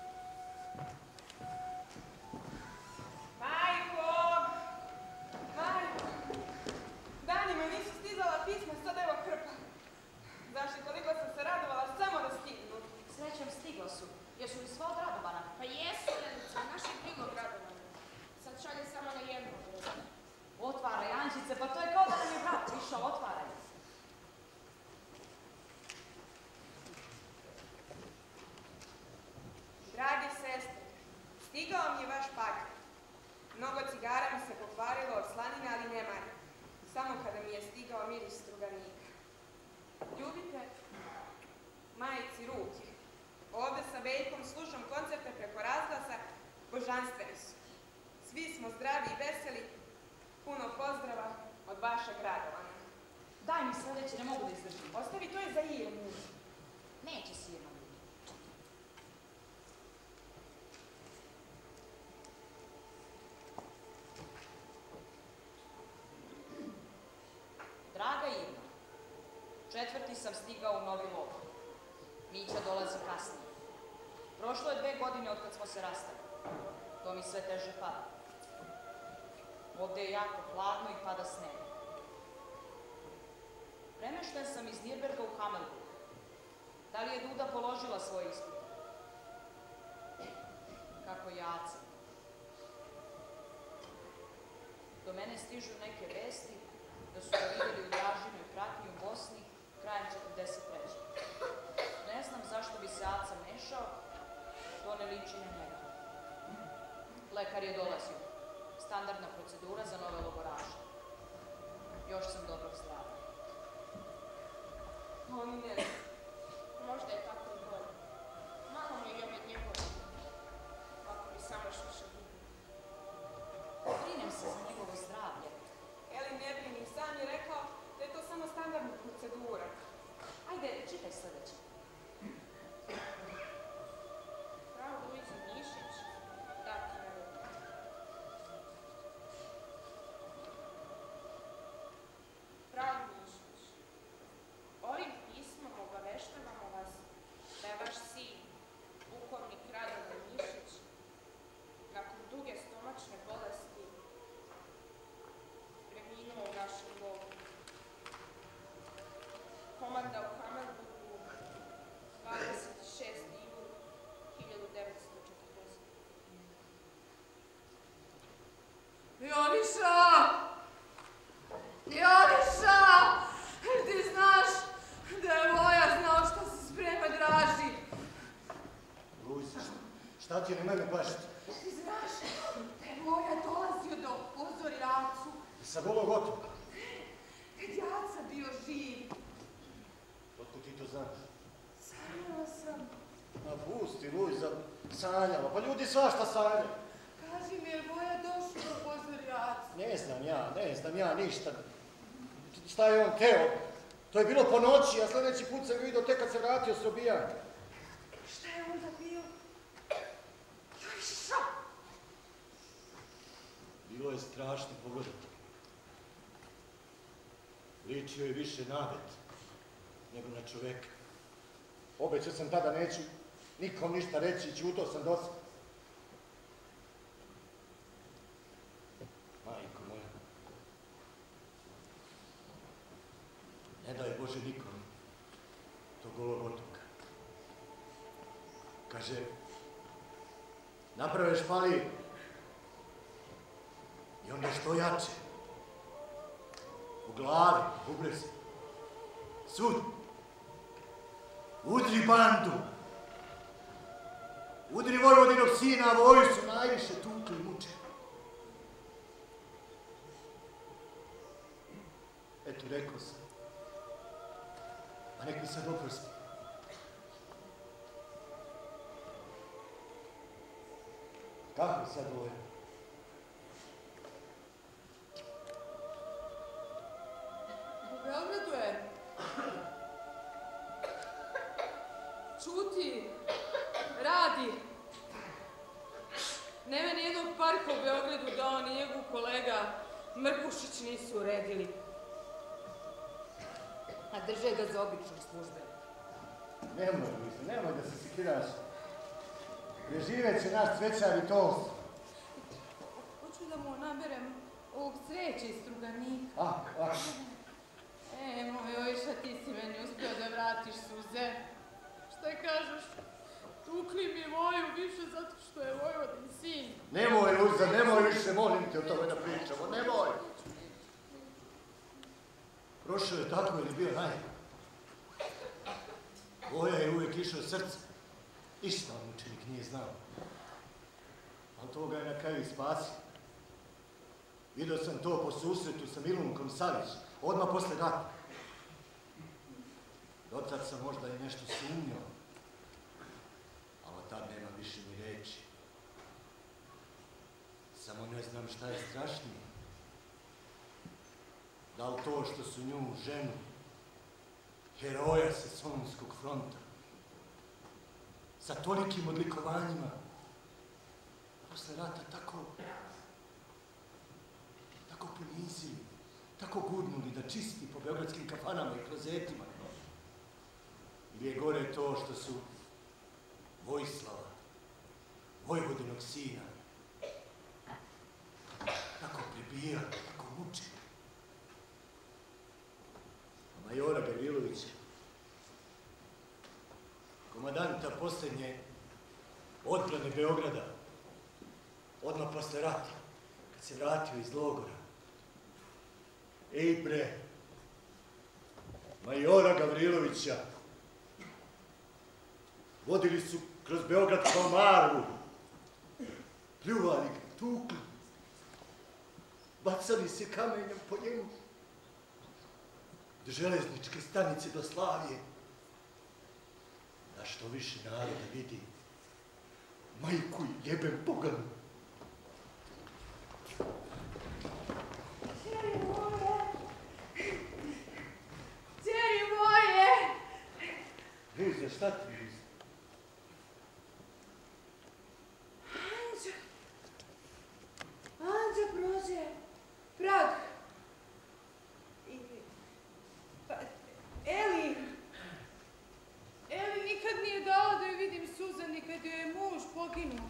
Majko! Majko! Danima nisu stizala pisma, sad evo hrpa. Znaš li koliko sam se radovala samo da stignu? Srećom stigla su. Jesu li sva od Radovana? Pa jesu, Lelica, našeg drugog Radovana. Sad šalje samo na jednu odredu. Otvaraj, Ančice, pa to je kao da nam je brat prišao, otvaraj. Dragi sestre, stigao mi je vaš paket. Mnogo cigara mi se pokvarilo od slanine, ali ne manje. Samo kada mi je stigao miris struganika. Ljubite majici ruke. Ovde sa Veljkom slušam koncerte preko razglasa, božanstveni su. Svi smo zdravi i veseli. Puno pozdrava od vašeg Radovana. Daj mi sledeće, ne mogu da izdržim. Ostavi, to je za Irmu. Neće si Irma. Draga Irma, 4. sam stigao u novi logor. Mića dolazi kasnije. Prošlo je 2 godine od kad smo se rastali. To mi sve teže pada. Ovde je jako hladno i pada sneg. Premešten sam iz Nirberga u Hamelburg. Da li je Duda položila svoje ispite? Kako je Aca. Do mene stižu neke vesti da su ga vidjeli u Dražinoj pratnji u Bosni krajem 43. Ne znam zašto bi se Aca mešao, to ne liči na njega. Lekar je dolazio. Standardna procedura za nove logoraše. Još sam dobrog zdravlja. Oni ne znam. Možda je tako i bolje. Malo mi je od njegova. Ako bi samo još više bilo. Brinem se za njegovo zdravlje. Eli ne brini, sam je rekao da je to samo standardna procedura. Ajde, čitaj sledeće. Pravo Luiza Mišić, dati na ruku. Pravo Mišić, ovim pismom obaveštavamo vas da je vaš sin, pukovnik Radovan Mišić, nakon duge stomačne bolesti preminuo u našem logoru. Komanda u Hamelburgu, 26. jul 1940. Joniša! Joniša! Ti znaš da je Voja znao šta se sprema Draži. Luisa, šta ti je, nemoj me plašiti. Ti znaš da je Voja dolazio da opozori Acu. Sa Golog otoka. Kad je Aca bio živ. Otkud ti to znaš? Sanjala sam. Ma pusti, Luisa, sanjala. Pa ljudi svašta sanjaju. Kaži mi, je Voja došao da opozori Acu? Ne znam ja ništa. Šta je on teo? To je bilo po noći, a sljedeći put sam ga vidio tek kad se vratio s robijanja. Šta je onda bio? Jojša! Bilo je strašno pogledati. Ličio je više na vet nego na čoveka. Obećao sam tada neću nikom ništa reći i ćutao sam do sada. Majko moja, ne daj Bože nikom tog Golog otoka. Kaže, naprave špali i onda što jače. U glavi, u bubrezi. Svud. Udri bandu. Udri Vojvodinog sina, a voju su najviše tukli i muče. Eto, rekao sam. A nek mi sad oprosti. Kako je sad Voja? U Beogradu je. Čuti, radi. Nema ni jednog parka u Beogradu da on i njegov kolega Mrkušić nisu uredili. A drže ga za običnog službenika. Nemoj, Luisa, nemoj da se sekiraš. Preživet će naš cvećar i to. Hoću da mu naberem ovog cveća iz Struganika. Moj Ojiša, ti si meni uspio da vratiš suze. Šta kažeš? Tukli mi Voju više zato što je Vojvodin sin. Nemoj, Luisa, nemoj više, molim te o tome da pričamo, nemoj. Prošao je tako ili bio najbolji. Voja je uvijek išao srce. Išta on učenik nije znao. Ali to ga je na kraju spasio. Vidio sam to po susretu sa Milunkom Savić, odmah posle rata. Dotad sam možda i nešto sumnjao, ali tad nema više ni reči. Samo ne znam šta je strašnije. Da li to što su nju, ženu, heroja sa Solunskog fronta, sa tolikim odlikovanjima, posle rata tako ponizili, tako gurnuli da čisti po beogradskim kafanama i klozetima. Ili je gore to što su Vojislava, Vojvodinog sina, tako pribijali, tako mučili. A majora Gavrilovića, komadanta posljednje odbrane Beograda, odmah posle rata, kad se vratio iz logora. Ej bre, majora Gavrilovića, vodili su kroz Beograd kao marvu, pljuvali ga, tukli, bacali se kamenjem po njemu, do železničke stanice do Slavije, da što više naroda vidi, majku jebem poganu. Čeri moje! Luza, šta ti Luza? Anđa prođe prag. Eli nikad nije dala da joj vidim suze, ni kad joj je muž poginuo.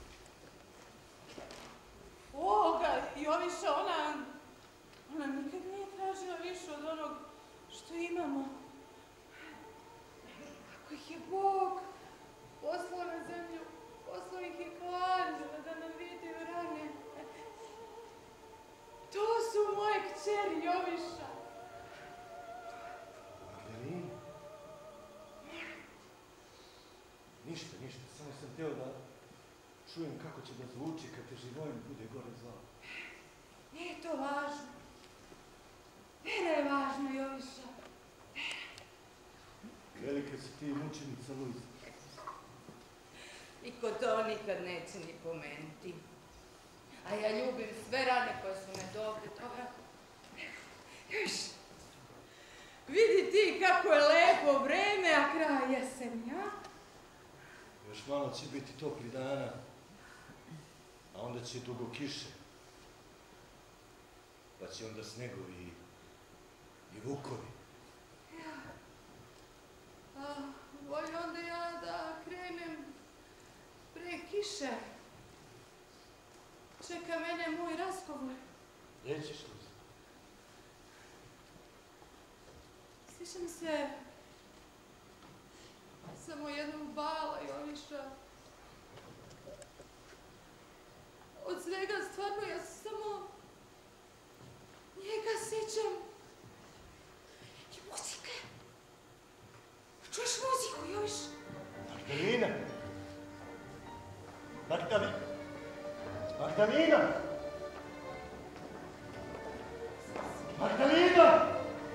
Ovoga, Joviša, ona nikad nije tražila više od onog što imamo. Ako ih je Bog poslao na zemlju, poslao ih je kao anđela da nam vide rane. To su moje kćeri, Joviša. Adelina? Ništa, samo sam htio da čujem kako će da zvuči kad te Živojin bude gore zvao. Nije to važno. Vera je važna, Joviša. Velika si ti mučenica, Luisa. I ko to nikad neće ni pomenuti. A ja ljubim sve rane koje su me dovde toga. Joviša, vidi ti kako je lepo vreme, a kraj jesenja. Još malo će biti topli dana, a onda će dugo kiše. Pa će onda snegovi i vukovi. Volju onda ja da krenem pre kiše. Čeka mene moj razgovor. Gdje ćeš, Luza? Sjećam se samo jednog bala, Joviša. Od svega stvarno ja se samo njega sjećam. I muzike. Magdalena! Magdalena!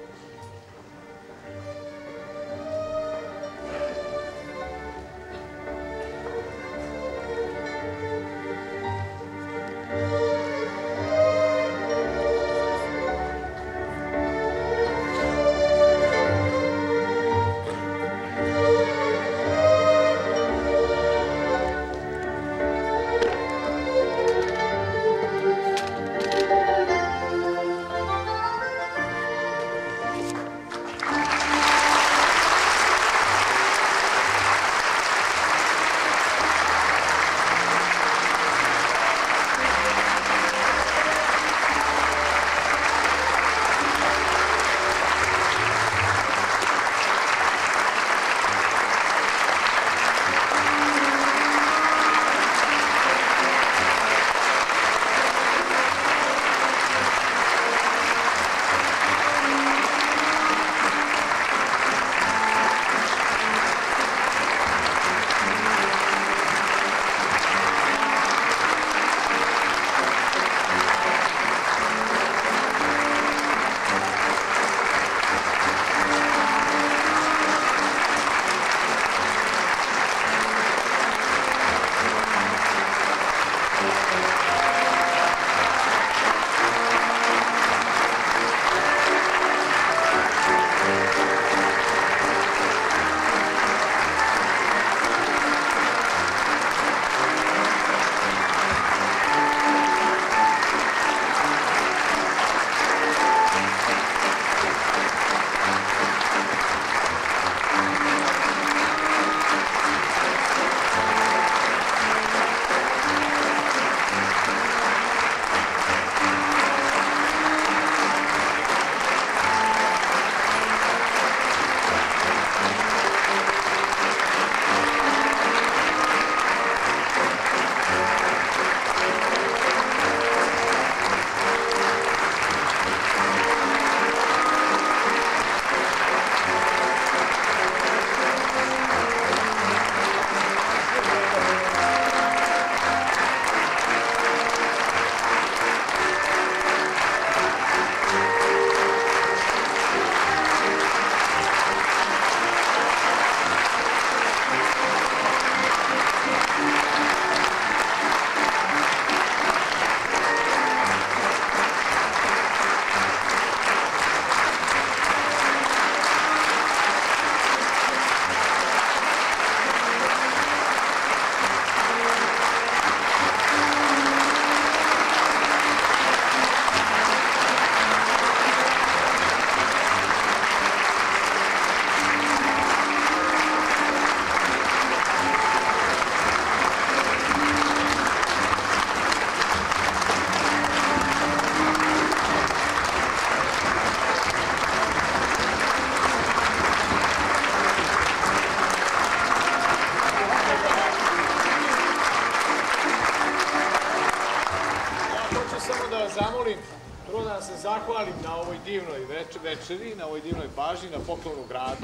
zahvalim na ovoj divnoj večeri, na ovoj divnoj pažnji, na poklonu gradu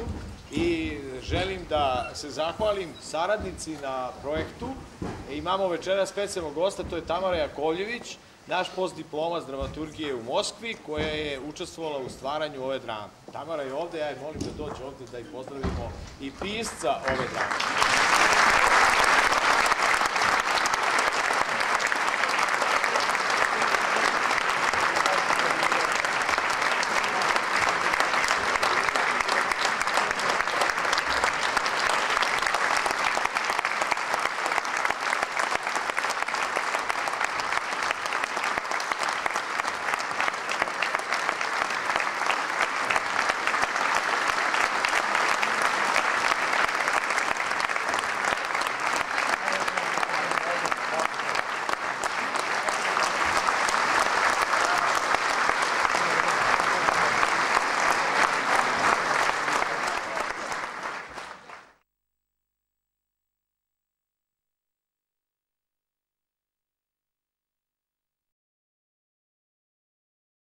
i želim da se zahvalim saradnici na projektu. Imamo večera specijalnog gosta, to je Tamara Jakovljević, naš postdiplomac dramaturgije u Moskvi, koja je učestvovala u stvaranju ove drame. Tamara je ovde, ja je molim da dođe ovde da ih pozdravimo, i pisca ove drame.